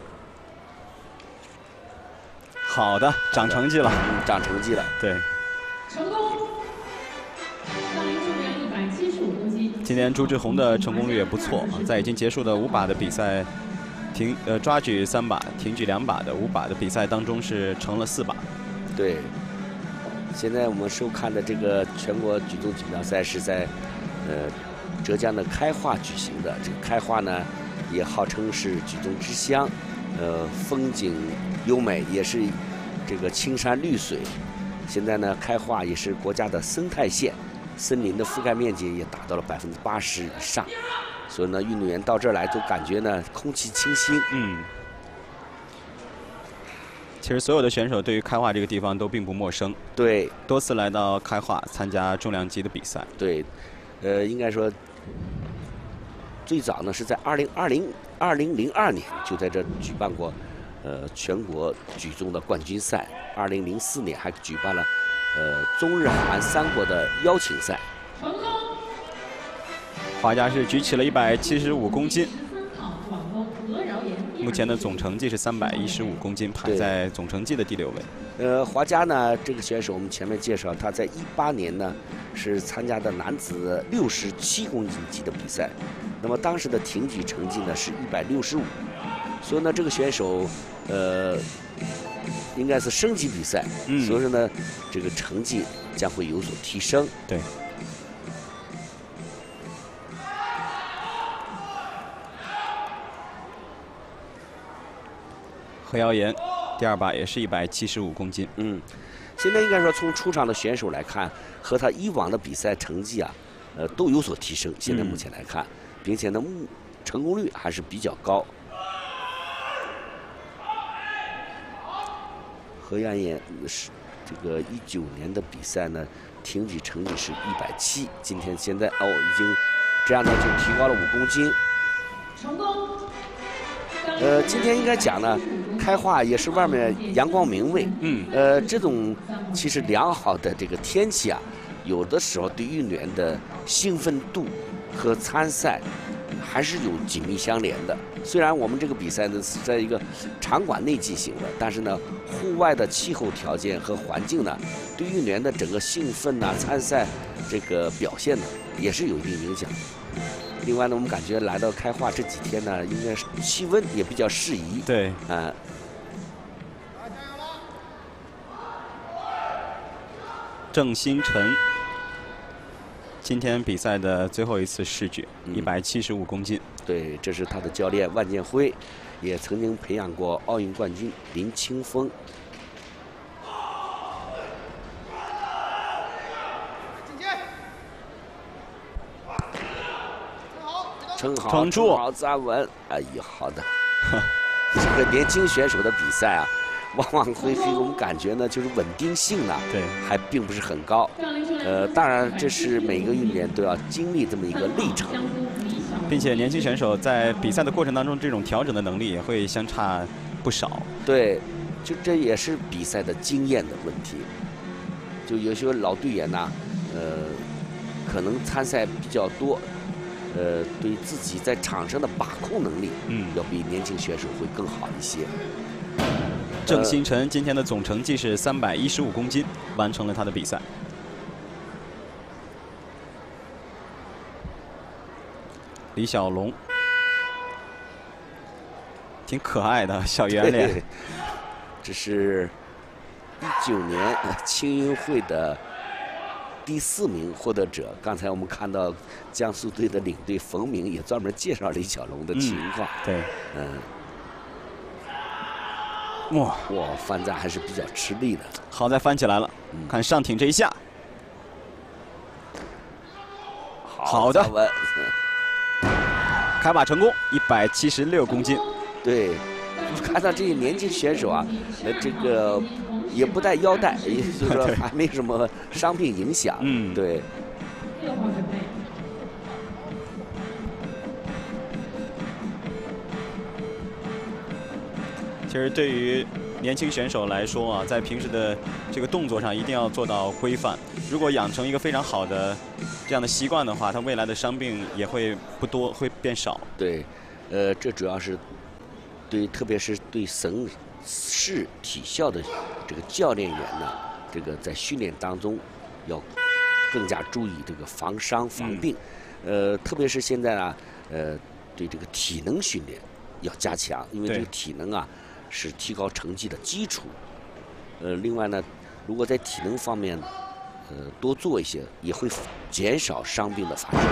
好的，涨成绩了， 涨成绩了。 对。 成功。上龄重量175公斤。 今天朱志宏的成功率也不错啊，在已经结束的5把的比赛，抓举3把，挺举2把的5把的比赛当中是成了4把。 对。现在我们收看的这个全国举重锦标赛是在浙江的开化举行的。这个开化呢，也号称是举重之乡，风景优美，也是这个青山绿水。现在呢，开化也是国家的生态县，森林的覆盖面积也达到了80%以上。所以呢，运动员到这儿来都感觉呢空气清新。 其实所有的选手对于开化这个地方都并不陌生。 对， 多次来到开化参加重量级的比赛。 对，应该说最早呢是在2002年就在这举办过全国举重的冠军赛。2004年还举办了中日韩3国的邀请赛。 华家是举起了175公斤。目前的总成绩是315公斤，排在总成绩的第6位。 华家呢，这个选手我们前面介绍，他在18年呢是参加的男子67公斤级的比赛，那么当时的挺举成绩呢是165，所以呢这个选手应该是升级比赛，所以说呢这个成绩将会有所提升。 对。何耀岩第2把也是175公斤。 现在应该说从出场的选手来看，和他以往的比赛成绩啊，都有所提升。现在目前来看，并且呢成功率还是比较高。何耀岩是这个19年的比赛呢，挺举成绩是170，现在已经这样呢就提高了5公斤。 成功。 今天应该讲呢，开化也是外面阳光明媚。这种其实良好的这个天气啊，有的时候对运动员的兴奋度和参赛还是有紧密相连的。虽然我们这个比赛呢是在一个场馆内进行的，但是呢，户外的气候条件和环境呢，对运动员的整个兴奋呐、参赛这个表现呢，也是有一定影响。另外呢，我们感觉来到开化这几天呢，应该是气温也比较适宜。 对，郑新晨今天比赛的最后一次试举，175公斤。 对，这是他的教练万建辉，也曾经培养过奥运冠军林清峰。撑好站稳。哎呀，好的。这个年轻选手的比赛啊， 往往会给我们感觉呢，就是稳定性呢， 对， 还并不是很高。当然这是每个运动员都要经历这么一个历程， 并且年轻选手在比赛的过程当中，这种调整的能力也会相差不少。 对，就这也是比赛的经验的问题。就有些老队员呢，可能参赛比较多，对自己在场上的把控能力，要比年轻选手会更好一些。 郑新辰今天的总成绩是315公斤，完成了他的比赛。李小龙，挺可爱的小圆脸。 这是19年青运会的第4名获得者。刚才我们看到江苏队的领队冯明也专门介绍李小龙的情况。 对，哇， 翻站还是比较吃力的。 好在翻起来了，看上挺这一下。好的，开把成功，176公斤。 对，看到这些年轻选手啊，这个也不带腰带，也就是说还没什么伤病影响。对。 其实对于年轻选手来说啊，在平时的这个动作上一定要做到规范。如果养成一个非常好的这样的习惯的话，他未来的伤病也会不多，会变少。 对，这主要是对，特别是对省市体校的这个教练员呢，这个在训练当中要更加注意这个防伤防病。特别是现在呢，对这个体能训练要加强，因为这个体能啊是提高成绩的基础。另外呢，如果在体能方面多做一些，也会减少伤病的发生。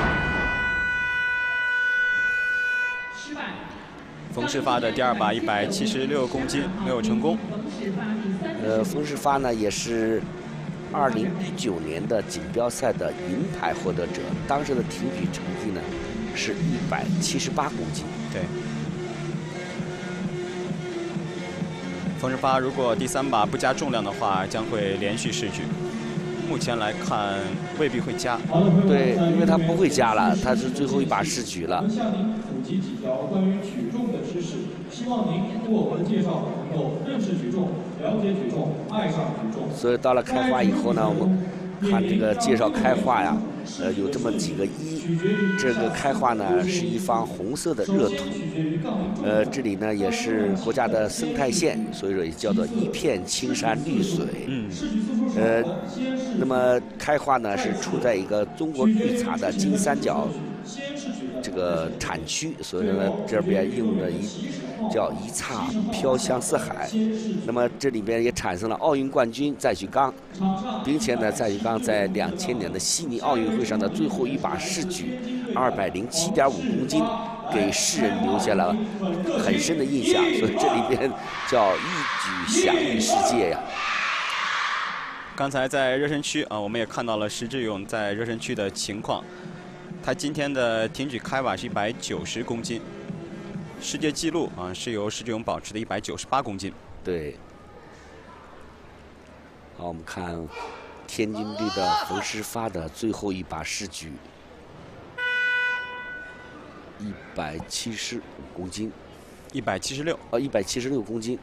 冯世发的第2把176公斤没有成功。 冯世发呢也是2019年的锦标赛的银牌获得者，当时的挺举成绩呢是178公斤。 对。冯世发如果第3把不加重量的话，将会连续试举。目前来看未必会加。 对，因为他不会加了，他是最后一把试举了。 向您普及几条关于举重的知识，希望您通过我的介绍能够认识举重、了解举重、爱上举重。 所以到了开化以后呢，我们看这个介绍开化呀，有这么几个一。这个开化呢是一方红色的热土，这里呢也是国家的生态线，所以说也叫做一片青山绿水。那么开化呢是处在一个中国绿茶的金三角这个产区，所以说呢这边用的叫一刹飘香四海。那么这里边也产生了奥运冠军载举纲，并且呢载举纲在2000年的悉尼奥运会上的最后一把试举207.5公斤，给世人留下了很深的印象，所以这里边叫一举享誉世界呀。 刚才在热身区啊，我们也看到了石智勇在热身区的情况。他今天的挺举开瓦是190公斤，世界纪录啊是由石智勇保持的198公斤。 对。好，我们看天津队的冯世发的最后一把试举，175公斤。 176。 176公斤。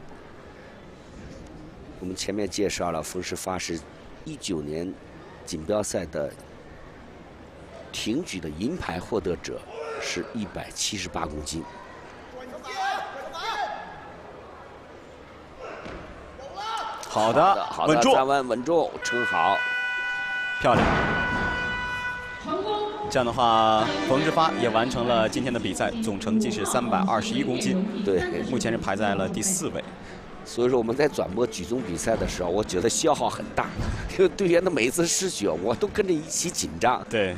我们前面介绍了，冯世发是19年锦标赛的挺举的银牌获得者，是178公斤。 好的，稳住， 站稳，稳住，撑好， 漂亮。这样的话，冯世发也完成了今天的比赛，总成绩是321公斤。 对， 目前是排在了第4位。 所以说我们在转播举重比赛的时候，我觉得消耗很大，因为队员的每一次试举，我都跟着一起紧张。 对。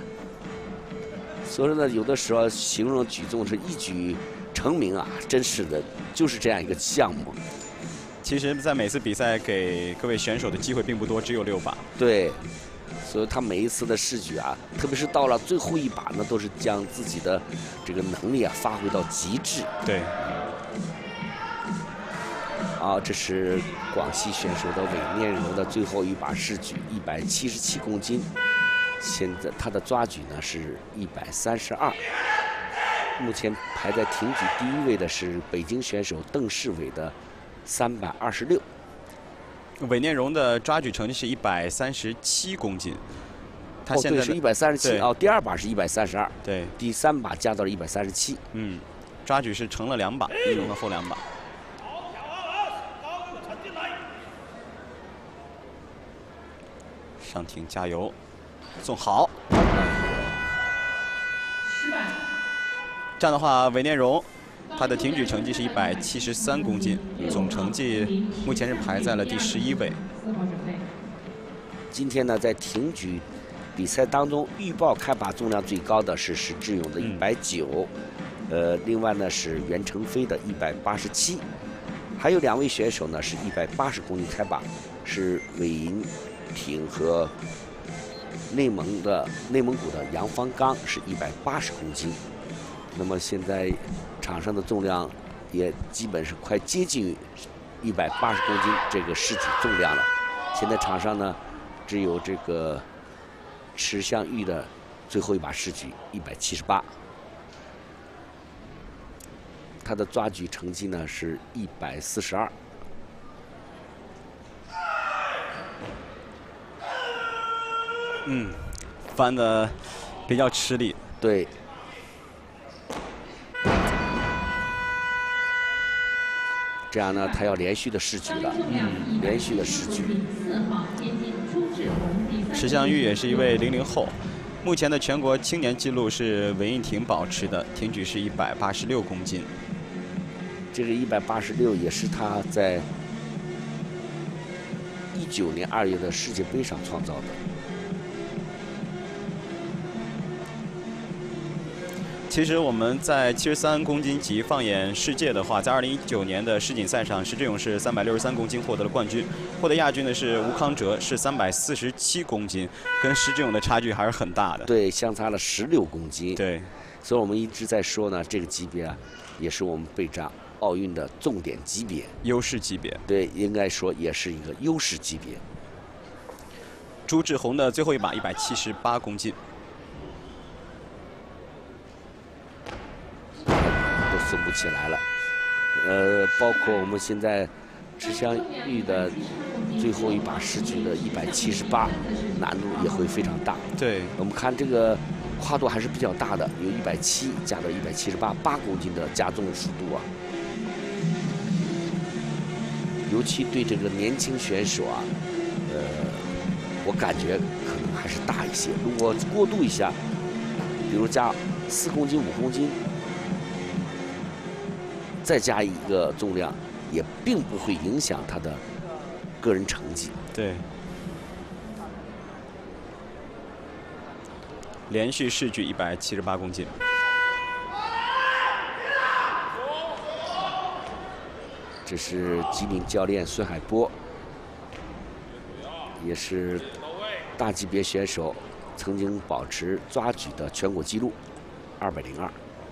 所以说呢，有的时候形容举重是一举成名啊，真是的，就是这样一个项目。 其实，在每次比赛给各位选手的机会并不多，只有6把。 对。所以他每一次的试举啊，特别是到了最后一把呢，都是将自己的这个能力啊发挥到极致。 对。 啊，这是广西选手的韦念柔的最后一把试举，177公斤。现在他的抓举呢是132。目前排在挺举第1位的是北京选手邓世伟的326。 韦念柔的抓举成绩是137公斤。他现在是137哦，第2把是132， 对， 第3把加到了137。 抓举是成了2把，成了后2把。上挺加油，送好。这样的话，韦念柔他的挺举成绩是173公斤，总成绩目前是排在了第11位。 今天呢，在挺举比赛当中，预报开把重量最高的是石智勇的190，另外呢是袁成飞的187，还有2位选手呢是180公斤开把，是韦银挺和内蒙古的杨方刚是180公斤。那么现在场上的重量也基本是快接近180公斤这个试举重量了。现在场上呢，只有这个池向玉的最后一把试举178，他的抓举成绩呢是142。 翻的比较吃力。 对。这样呢，他要连续的试举了，连续的试举。 池向玉也是一位00后，目前的全国青年纪录是韦应廷保持的，挺举是186公斤。 这个186也是他在19年2月的世界杯上创造的。 其实我们在73公斤级放眼世界的话，在2019年的世锦赛上，石智勇是363公斤获得了冠军，获得亚军的是吴康哲，是347公斤，跟石智勇的差距还是很大的。 对，相差了16公斤。 对， 所以我们一直在说呢，这个级别啊，也是我们备战奥运的重点级别， 优势级别。 对，应该说也是一个优势级别。 朱志宏的最后一把178公斤。 送不起来了，包括我们现在池向玉的最后一把试举的178，难度也会非常大。 对， 我们看这个跨度还是比较大的，有170加到178，8公斤的加重速度啊。尤其对这个年轻选手啊，我感觉可能还是大一些。如果过渡一下，比如加4公斤、5公斤。再加一个重量，也并不会影响他的个人成绩。 对，连续试举178公斤。 这是吉林教练孙海波，也是大级别选手，曾经保持抓举的全国纪录202。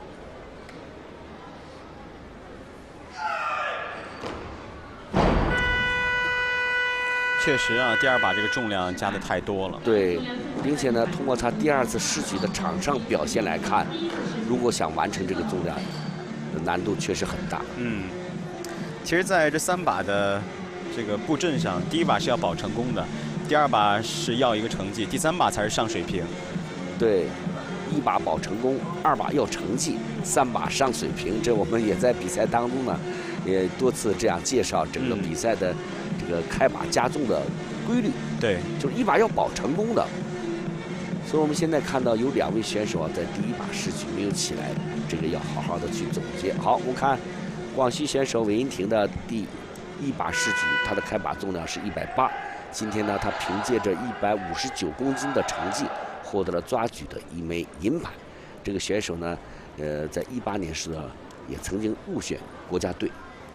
确实啊，第2把这个重量加的太多了。 对，并且呢，通过他第2次试举的场上表现来看，如果想完成这个重量，难度确实很大。 其实在这3把的这个布阵上，第1把是要保成功的，第2把是要一个成绩，第3把才是上水平。 对，1把保成功，2把要成绩，3把上水平。这我们也在比赛当中呢，也多次这样介绍整个比赛的这个开把加重的规律。 对， 就是1把要保成功的。所以我们现在看到有2位选手啊，在第1把试举没有起来，这个要好好的去总结。好，我们看广西选手韦银廷的第1把试举，他的开把重量是180。今天呢，他凭借着159公斤的成绩，获得了抓举的1枚银牌。这个选手呢，在18年时呢，也曾经入选国家队。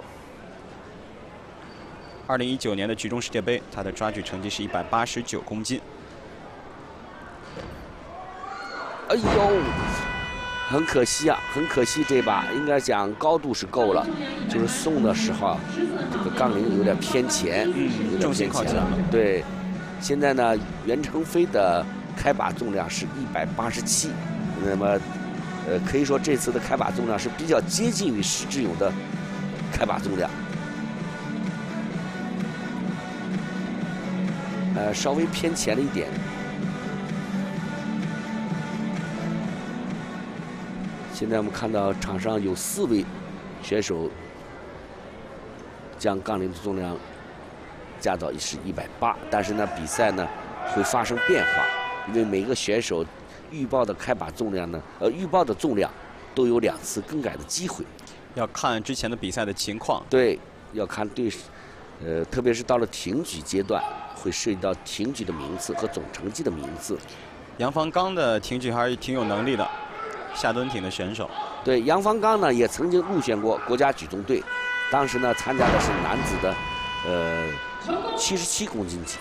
2019年的举重世界杯，他的抓举成绩是189公斤。 哎呦， 很可惜啊，很可惜这把应该讲高度是够了，就是送的时候啊，这个杠铃有点偏前，有点偏前了。对，现在呢，袁成飞的开把重量是187，那么可以说这次的开把重量是比较接近于石智勇的开把重量。稍微偏前了一点。现在我们看到场上有4位选手将杠铃的重量加到是180，但是呢，比赛呢会发生变化，因为每个选手预报的开把重量呢，预报的重量都有2次更改的机会， 要看之前的比赛的情况。 对，要看对手，特别是到了挺举阶段，会涉及到挺举的名次和总成绩的名次。 杨方刚的挺举还是挺有能力的。下蹲挺的选手， 对杨方刚呢也曾经入选过国家举重队，当时呢参加的是男子的77公斤级，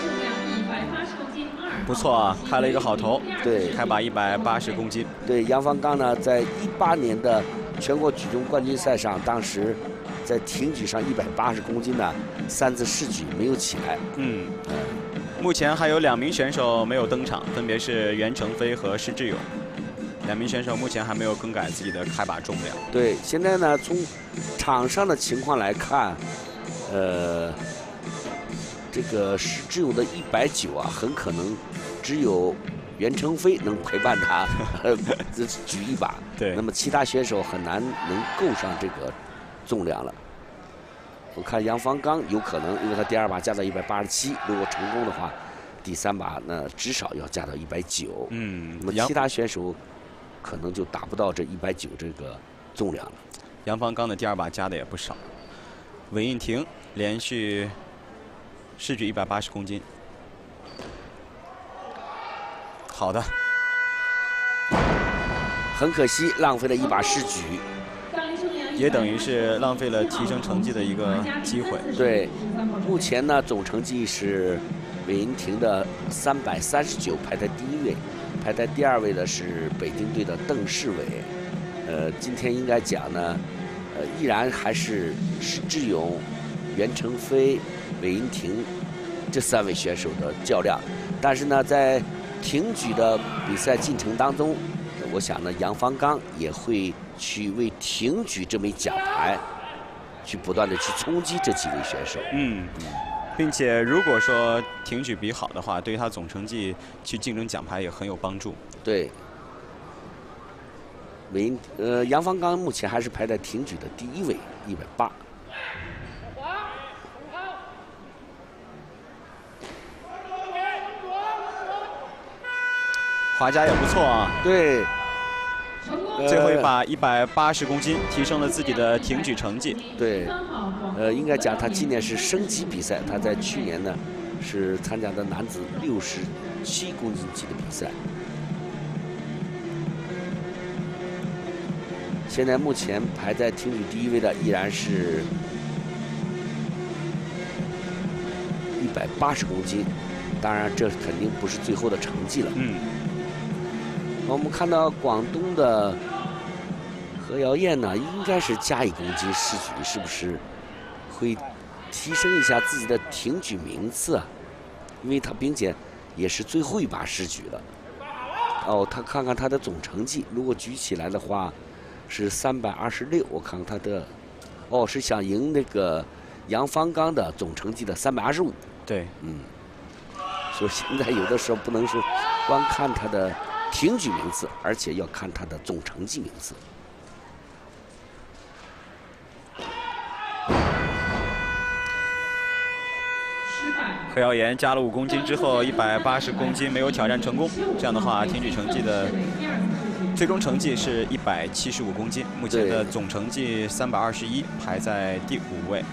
不错啊，开了一个好头， 对， 开把180公斤。 对杨方刚呢，在18年的全国举重冠军赛上，当时在挺举上180公斤呢3次试举没有起来。 目前还有2名选手没有登场，分别是袁成飞和施志勇。2名选手目前还没有更改自己的开把重量。 对，现在呢，从场上的情况来看，这个施志勇的190啊，很可能只有袁成飞能陪伴他举一把。 对， 那么其他选手很难能够上这个重量了。我看杨方刚有可能，因为他第2把加到187，如果成功的话，第3把呢至少要加到190。那么其他选手可能就达不到这190这个重量了。 杨方刚的第2把加的也不少。韦印婷连续试举180公斤。好的。 很可惜，浪费了1把试举， 也等于是浪费了提升成绩的一个机会。 对，目前呢总成绩是韦印婷的339，排在第1位。排在第2位的是北京队的邓世伟，今天应该讲呢，依然还是施志勇、袁成飞、韦印婷这3位选手的较量。但是呢，在挺举的比赛进程当中，我想呢，杨方刚也会去为挺举这枚奖牌，去不断的去冲击这几位选手。 并且如果说挺举比好的话，对于他总成绩去竞争奖牌也很有帮助。 对，杨方刚目前还是排在挺举的第1位，180。 华家也不错啊。 对。 最后一把180公斤，提升了自己的挺举成绩。 对，应该讲他今年是升级比赛，他在去年呢是参加的男子67公斤级的比赛。现在目前排在挺举第1位的依然是180公斤，当然这肯定不是最后的成绩了。我们看到广东的何瑶燕呢，应该是加1公斤试举，是不是会提升一下自己的挺举名次啊？因为他并且也是最后一把试举了。他看看他的总成绩，如果举起来的话是326，我看看他的，是想赢那个杨方刚的总成绩的325。 对， 所以现在有的时候不能说光看他的挺举名次，而且要看他的总成绩名次。 何耀岩加了5公斤之后，180公斤没有挑战成功。这样的话，挺举成绩的最终成绩是175公斤，目前的总成绩321，排在第5位。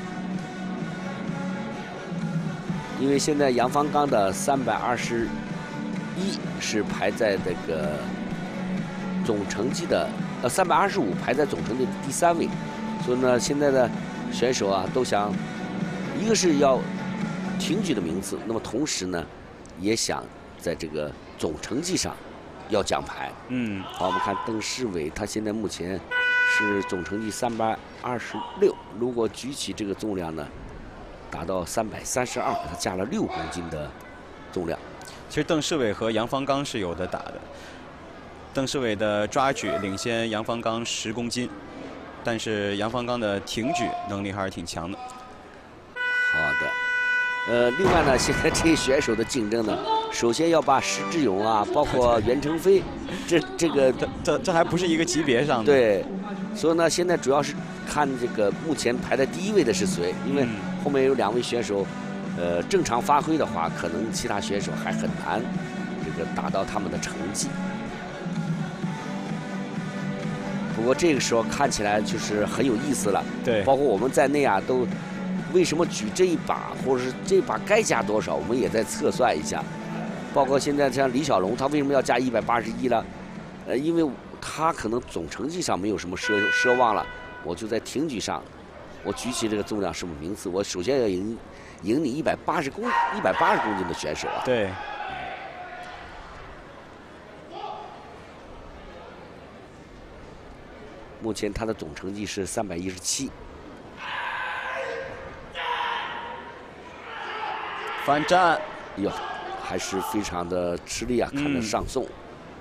因为现在杨方刚的321是排在这个总成绩的325，排在总成绩的第3位，所以呢，现在的选手啊都想，一个是要挺举的名次，那么同时呢，也想在这个总成绩上要奖牌。好，我们看邓世伟，他现在目前是总成绩326，如果举起这个重量呢，达到332，给他加了6公斤的重量。 其实邓世伟和杨方刚是有的打的，邓世伟的抓举领先杨方刚10公斤，但是杨方刚的挺举能力还是挺强的。 好的，另外呢，现在这些选手的竞争呢，首先要把石智勇啊，包括袁成飞， 这还不是一个级别上的。 对，所以呢，现在主要是看这个目前排在第1位的是谁，因为后面有2位选手，正常发挥的话，可能其他选手还很难这个达到他们的成绩。不过这个时候看起来就是很有意思了， 对， 包括我们在内啊都。为什么举这一把，或者是这把该加多少，我们也在测算一下。包括现在像李小龙，他为什么要加181呢？因为他可能总成绩上没有什么奢望了，我就在挺举上，我举起这个重量什么名次，我首先要赢你180公斤的选手啊。 对。 目前他的总成绩是317。 反战， 哟，还是非常的吃力啊！看着上送，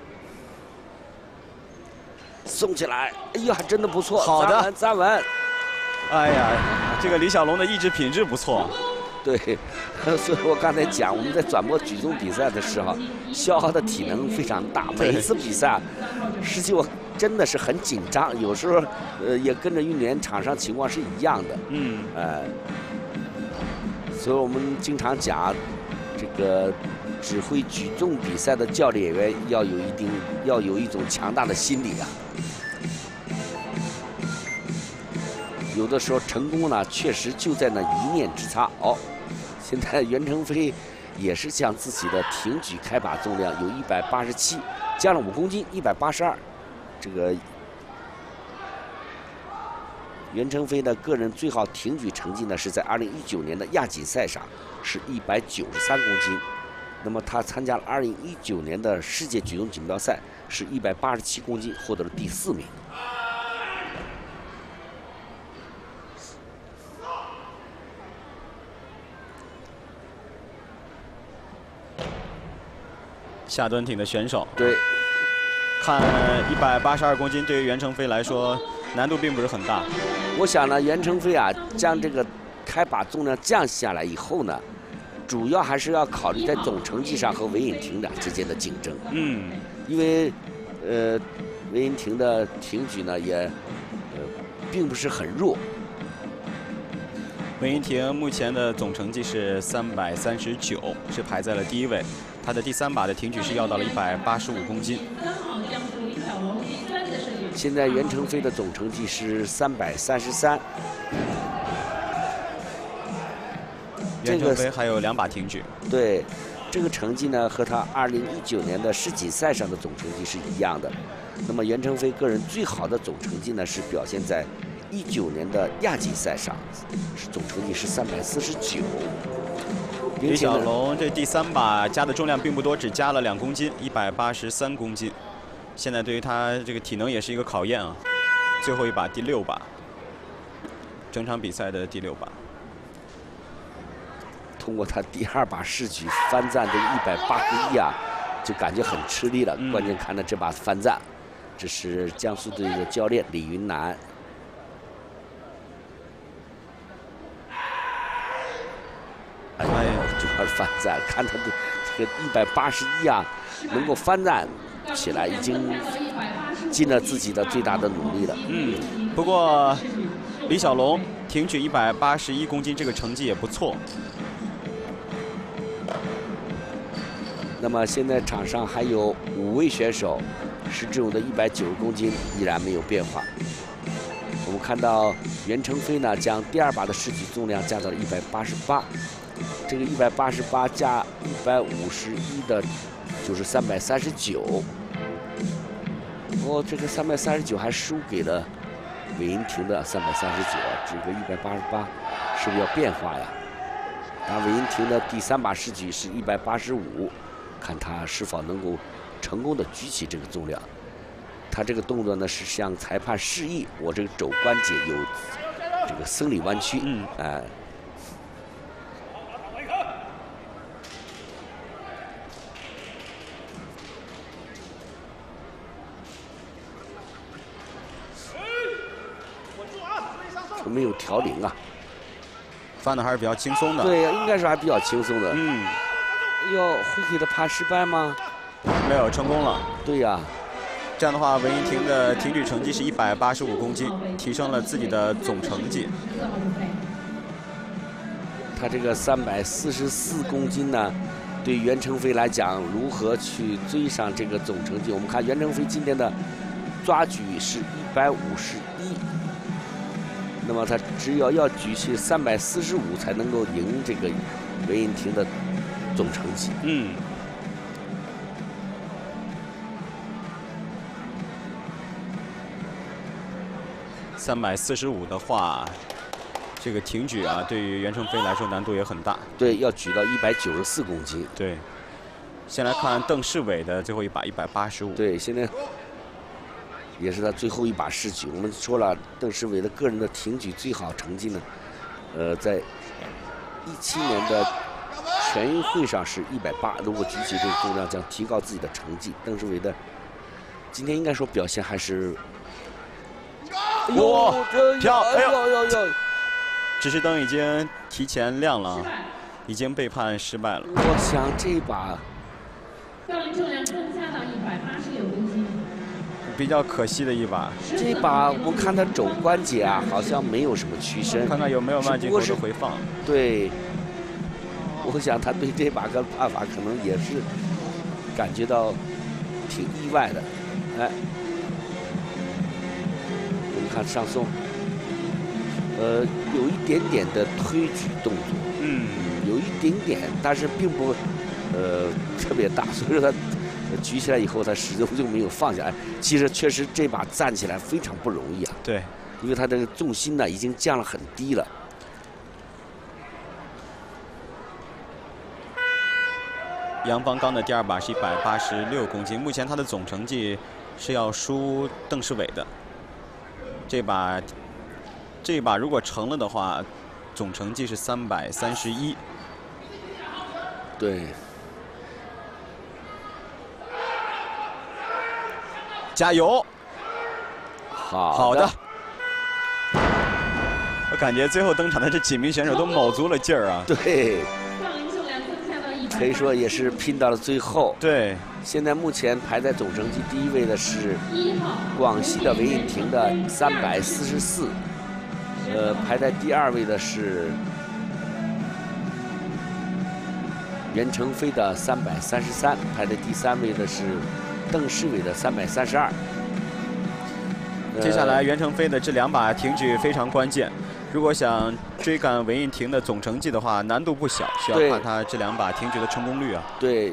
送起来，哎呀，真的不错， 好的， 站稳。 哎呀，这个李小龙的意志品质不错。 对，所以我刚才讲，我们在转播举重比赛的时候，消耗的体能非常大。每一次比赛，实际我真的是很紧张，有时候也跟着运动员场上情况是一样的。所以我们经常讲，这个指挥举重比赛的教练员要有一种强大的心理啊。有的时候成功呢，确实就在那一念之差。现在袁成飞也是将自己的挺举开把重量有187，加了5公斤，182。这个袁成飞的个人最好挺举成绩呢，是在2019年的亚锦赛上是193公斤。那么他参加了2019年的世界举重锦标赛，是187公斤，获得了第4名。 下蹲挺的选手， 对， 看182公斤对于袁成飞来说难度并不是很大。 我想呢，袁成飞啊，将这个开把重量降下来以后呢，主要还是要考虑在总成绩上和韦颖婷之间的竞争。因为韦颖婷的挺举呢也并不是很弱。 韦颖婷目前的总成绩是339，是排在了第1位。他的第3把的挺举是要到了185公斤。 现在袁成飞的总成绩是333。 袁成飞还有2把挺举。 对，这个成绩呢和他2019年的世锦赛上的总成绩是一样的。那么袁成飞个人最好的总成绩呢是表现在19年的亚锦赛上，是总成绩是349。 李小龙这第3把加的重量并不多，只加了2公斤，183公斤。现在对于他这个体能也是一个考验啊。最后一把第6把，整场比赛的第6把。 通过他第2把试举翻站这181啊，就感觉很吃力了。关键看到这把翻站，这是江苏队的教练李云南。哎呀，主要是翻站，看他的这个181啊，能够翻站起来，已经尽了自己的最大的努力了。 不过李小龙挺举181公斤，这个成绩也不错。 那么现在场上还有5位选手，石智勇的190公斤依然没有变化。我们看到袁成飞呢，将第2把的试举重量加到了188。这个188加151的，就是339。这个339还输给了韦银婷的339，这个188是不是要变化呀？韦银婷的第3把试举是185，看他是否能够成功的举起这个重量。他这个动作呢是向裁判示意，我这个肘关节有这个生理弯曲，没有调零啊， 翻的还是比较轻松的。 对，应该是还比较轻松的。要会给他判失败吗？ 没有，成功了。 对呀。 这样的话，韦银婷的挺举成绩是185公斤，提升了自己的总成绩。 他这个344公斤呢，对袁成飞来讲，如何去追上这个总成绩？我们看袁成飞今天的抓举是151。那么他只要举起345才能够赢这个韦银婷的总成绩。 345的话，这个挺举啊，对于袁成飞来说难度也很大。 对，要举到194公斤。 对。先来看邓世伟的最后一把185。 对，现在。也是他最后一把试举。我们说了，邓世伟的个人的挺举最好成绩呢，在17年的全运会上是180。如果举起这个重量，将提高自己的成绩。邓世伟的今天应该说表现还是， 跳，指示灯已经提前亮了，已经被判失败了。 我想这一把杠铃重量增加到186公斤。 比较可惜的一把， 这把我看他肘关节啊，好像没有什么屈伸， 看看有没有慢镜头的回放。 对，我想他对这把个判法可能也是感觉到挺意外的。哎，我们看上送，有一点点的推举动作，有一点点，但是并不特别大，所以说他。举起来以后，他始终就没有放下来。其实确实这把站起来非常不容易啊。 对， 因为他的重心呢已经降了很低了。 杨方刚的第二把是186公斤，目前他的总成绩是要输邓世伟的。这把如果成了的话，总成绩是331。 对。 加油！好的。我感觉最后登场的这几名选手都卯足了劲儿啊。 对。可以说也是拼到了最后。 对。 现在目前排在总成绩第1位的是广西的韦银婷的344，排在第2位的是袁成飞的333，排在第3位的是邓世伟的332。 接下来袁成飞的这2把挺举非常关键，如果想追赶韦银婷的总成绩的话，难度不小，需要看他这2把挺举的成功率啊。 对。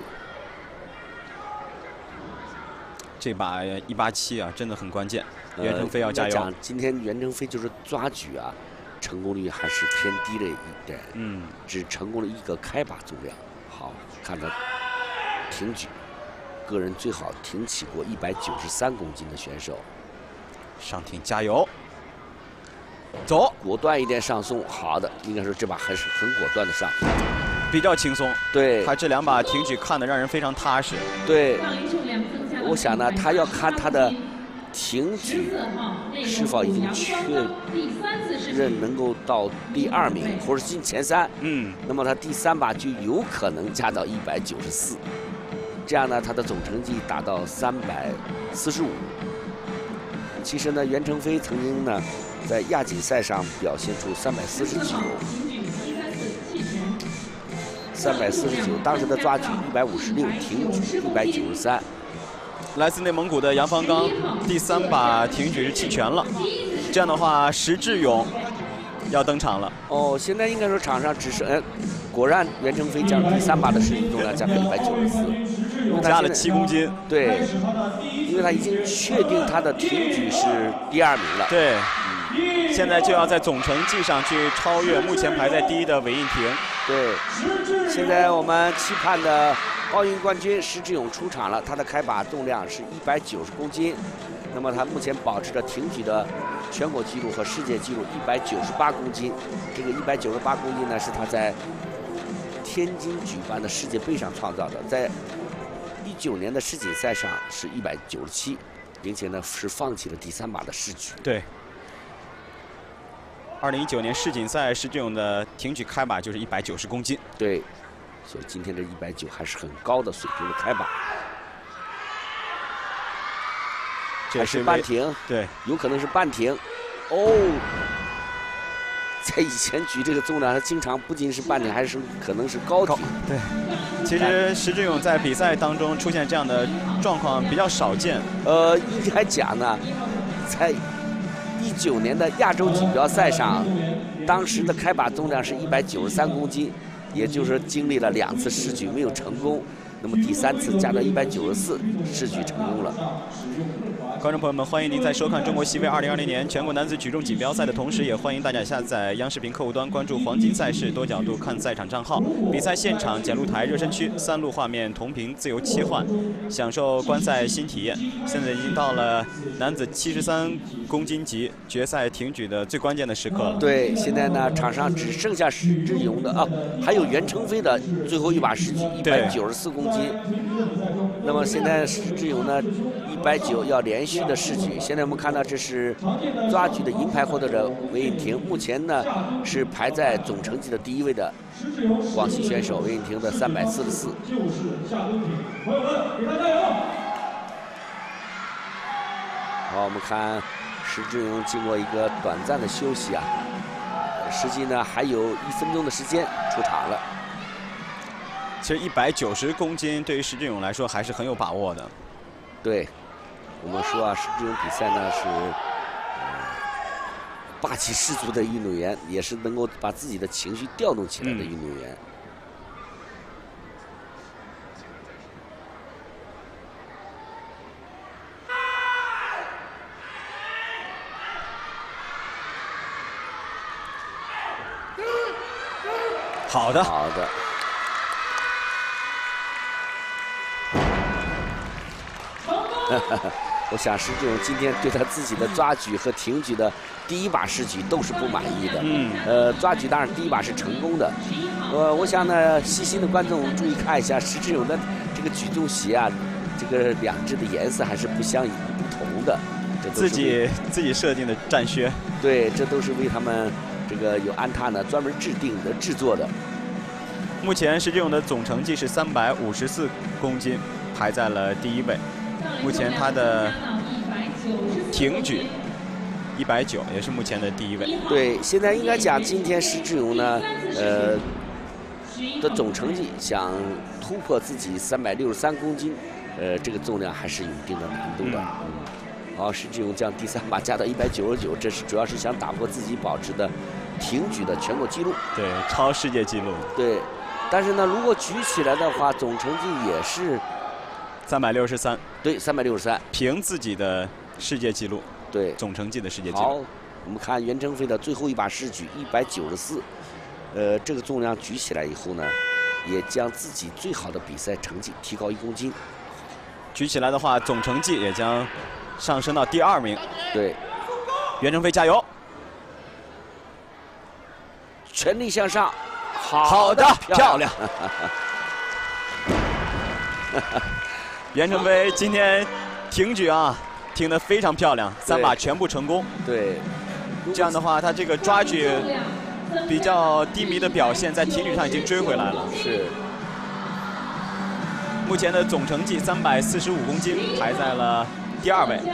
这把187啊，真的很关键，袁成飞要加油。 今天袁成飞就是抓举啊，成功率还是偏低了一点，只成功了1个开把重量。好，看他挺举。个人最好挺起过193公斤的选手， 上挺加油，走， 果断一点上送，好的，应该说这把还是很果断的上， 比较轻松。 对， 他这2把挺举看得让人非常踏实。 对，我想呢，他要看他的挺举是否已经确认能够到第2名或者进前3，那么他第3把就有可能加到194。这样呢，他的总成绩达到345。其实呢，袁成飞曾经呢，在亚锦赛上表现出349，当时的抓举156，挺举193。 来自内蒙古的杨方刚第3把挺举是弃权了，这样的话，石智勇要登场了。 哦，现在应该说场上只是果然袁成飞将第3把的实际重量加到194， 加了7公斤。 对，因为他已经确定他的挺举是第2名了。 对，现在就要在总成绩上去超越目前排在第1的韦银婷。 对，现在我们期盼的奥运冠军石智勇出场了，他的开把重量是190公斤，那么他目前保持着挺举的全国纪录和世界纪录198公斤。这个198公斤呢，是他在天津举办的世界杯上创造的，在19年的世锦赛上是197，并且呢是放弃了第3把的试举。 对。2019年世锦赛石智勇的挺举开把就是190公斤。 对。所以今天这190还是很高的水平的开把， 这是半停， 对， 有可能是半停。哦，在以前举这个重量，他经常不仅是半停，还是可能是高停。 对，其实石智勇在比赛当中出现这样的状况比较少见。 应该讲呢，在19年的亚洲锦标赛上，当时的开把重量是193公斤。也就是经历了2次试举没有成功，那么第3次加到194，试举成功了。 观众朋友们，欢迎您在收看中国席位2020年全国男子举重锦标赛的同时，也欢迎大家下载央视频客户端，关注黄金赛事多角度看赛场账号。比赛现场检录台、热身区3路画面同屏自由切换，享受观赛新体验。现在已经到了男子73公斤级决赛挺举的最关键的时刻了。 对，现在呢，场上只剩下石智勇的还有袁成飞的最后一把试举194公斤。那么现在石智勇呢，190要连续的试举。现在我们看到这是抓举的银牌获得者韦允婷，目前呢是排在总成绩的第1位的广西选手韦允婷的344。好，我们看石智勇经过一个短暂的休息啊，实际呢还有1分钟的时间出场了。 其实190公斤对于石智勇来说还是很有把握的。 对，我们说啊，石智勇比赛呢是霸气十足的运动员，也是能够把自己的情绪调动起来的运动员。 好的， 好的。我想石智勇今天对他自己的抓举和挺举的第1把试举都是不满意的。抓举当然第1把是成功的。我想呢，细心的观众注意看一下石智勇的这个举重鞋啊，这个2只的颜色还是不同的。这都是自己设定的战靴。 对，这都是为他们这个有安踏呢专门制作的。 目前石智勇的总成绩是354公斤，排在了第1位。目前他的挺举190也是目前的第1位。 对，现在应该讲今天石智勇呢，的总成绩想突破自己363公斤，这个重量还是有一定的难度的。好，石智勇将第3把加到199，这是主要是想打破自己保持的挺举的全国纪录。 对，超世界纪录。 对，但是呢，如果举起来的话，总成绩也是 363。对 ，363， 凭自己的世界纪录。 对， 总成绩的世界纪录。 好，我们看袁成飞的最后一把试举194，这个重量举起来以后呢，也将自己最好的比赛成绩提高1公斤。 举起来的话，总成绩也将上升到第2名。 对， 袁成飞加油！ 全力向上。 好的，漂亮。袁成飞今天挺举啊，挺得非常漂亮，3把全部成功。 对， 这样的话，他这个抓举比较低迷的表现，在挺举上已经追回来了。 是。 目前的总成绩345公斤，排在了第2位。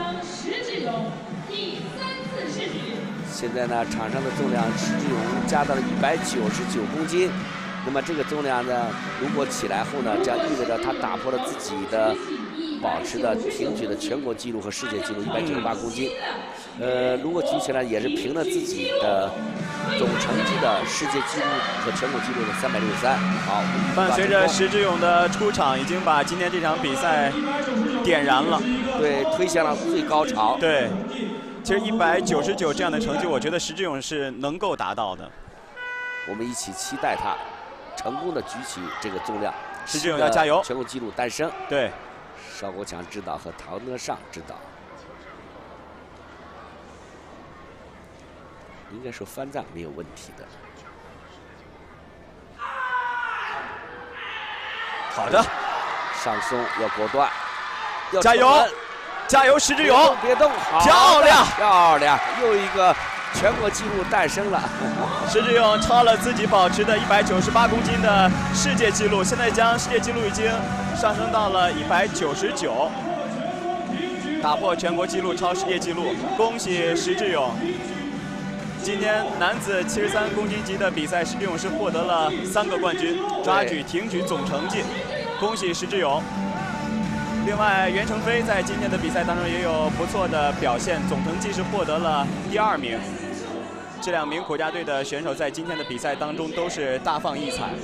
现在呢，场上的重量石智勇加到了199公斤。那么这个重量呢，如果起来后呢，将意味着他打破了自己的保持的挺举的全国纪录和世界纪录198公斤。如果举起来也是凭了自己的总成绩的世界纪录和全国纪录的363。好， 伴随着石智勇的出场，已经把今天这场比赛点燃了。 对，推向了最高潮。 对，其实199这样的成绩，我觉得石智勇是能够达到的。 我们一起期待他成功的举起这个重量。 石志勇要加油， 全国纪录诞生。 对， 邵国强指导和陶德尚指导，应该说翻站没有问题的。 好的， 上松要果断，要加油，加油，石志勇， 别动， 漂亮， 漂亮，又一个全国纪录诞生了。 石志勇超了自己保持的198公斤的世界纪录，现在将世界纪录已经上升到了199，打破全国纪录，超世界纪录，恭喜石志勇！今天男子73公斤级的比赛，石志勇是获得了3个冠军，抓举、挺举总成绩，恭喜石志勇。另外，袁成飞在今天的比赛当中也有不错的表现，总成绩是获得了第2名。这2名国家队的选手在今天的比赛当中都是大放异彩。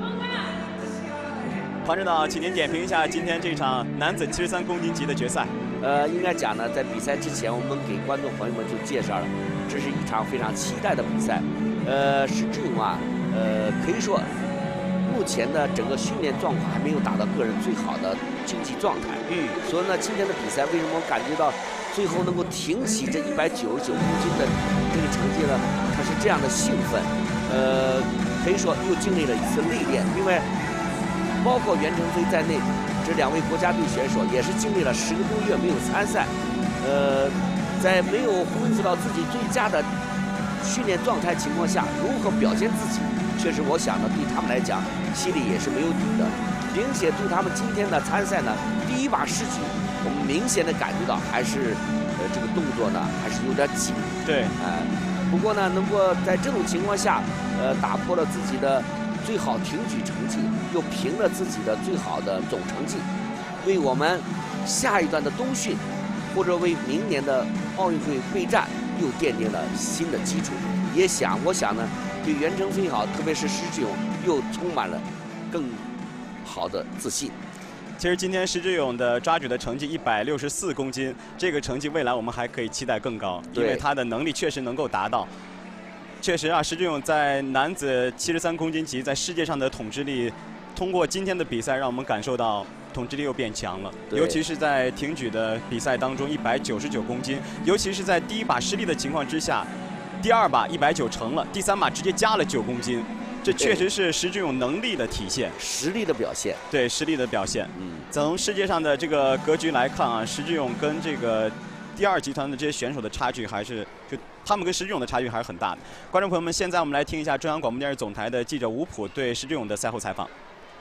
黄指导，请您点评一下今天这场男子73公斤级的决赛。 应该讲呢，在比赛之前，我们给观众朋友们就介绍了，这是一场非常期待的比赛。石志勇啊，可以说目前的整个训练状况还没有达到个人最好的竞技状态。所以呢，今天的比赛为什么我感觉到最后能够挺起这199公斤的这个成绩呢？他是这样的兴奋。可以说又经历了一次历练，因为包括袁成飞在内。这2位国家队选手也是经历了10个多月没有参赛，在没有恢复到自己最佳的训练状态情况下，如何表现自己，确实我想呢，对他们来讲心里也是没有底的，并且对他们今天的参赛呢，第1把试举，我们明显的感觉到还是这个动作呢还是有点紧。 对， 不过呢，能够在这种情况下，打破了自己的最好挺举成绩，又平了自己的最好的总成绩，为我们下一段的冬训，或者为明年的奥运会备战又奠定了新的基础。我想呢，对袁成飞好，特别是石志勇，又充满了更好的自信。 其实今天石志勇的抓举的成绩164公斤，这个成绩未来我们还可以期待更高，因为他的能力确实能够达到。确实啊，石志勇在男子73公斤级在世界上的统治力，通过今天的比赛让我们感受到统治力又变强了。尤其是在挺举的比赛当中，199公斤，尤其是在第1把失利的情况之下，第2把190成了，第3把直接加了9公斤，这确实是石志勇能力的体现， 实力的表现。 对，实力的表现。从世界上的这个格局来看啊，石志勇跟这个第2集团的这些选手的差距还是他们跟石志勇的差距还是很大的。观众朋友们，现在我们来听一下中央广播电视总台的记者吴普对石志勇的赛后采访。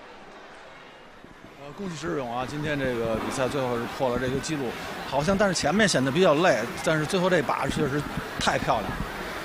恭喜石志勇啊！今天这个比赛最后是破了这个记录，好像但是前面显得比较累，但是最后这把确实太漂亮。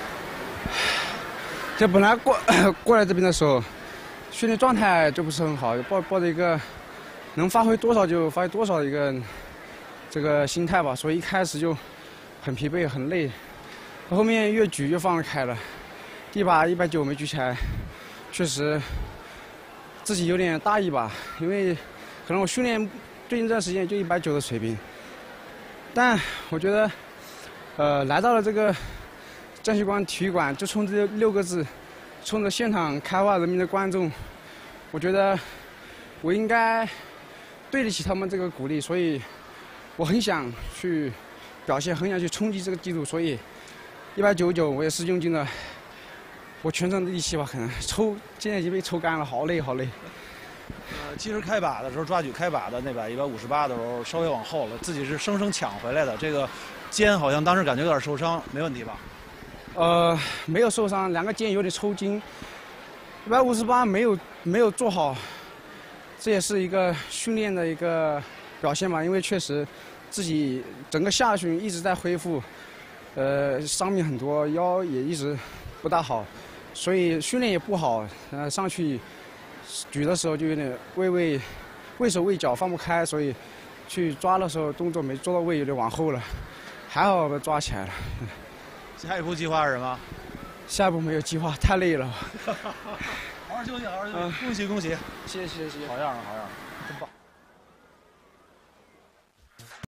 这本来过来这边的时候，训练状态就不是很好，抱着一个能发挥多少就发挥多少的一个这个心态吧，所以一开始就很疲惫很累。后面越举越放得开了，第1把190没举起来，确实自己有点大意吧，因为可能我训练最近这段时间就190的水平，但我觉得来到了这个江西关体育馆，就冲这6个字，冲着现场开化人民的观众，我觉得我应该对得起他们这个鼓励，所以我很想去表现，很想去冲击这个记录，所以199我也是用尽了我全身的力气吧，可能现在已经被抽干了，好累好累。 其实开把的时候，抓举开把的那把158的时候稍微往后了，自己是生生抢回来的。这个肩好像当时感觉有点受伤，没问题吧？ 没有受伤，2个肩有点抽筋。158没有做好，这也是一个训练的一个表现吧，因为确实自己整个下旬一直在恢复，伤病很多，腰也一直不大好，所以训练也不好，上去举的时候就有点畏手畏脚放不开，所以去抓的时候动作没做到位，有点往后了，还好把抓起来了。 下一步计划是什么？ 下一步没有计划，太累了。 好好休息，好好休息。恭喜恭喜！ 谢谢。 好样的，好样的，真棒。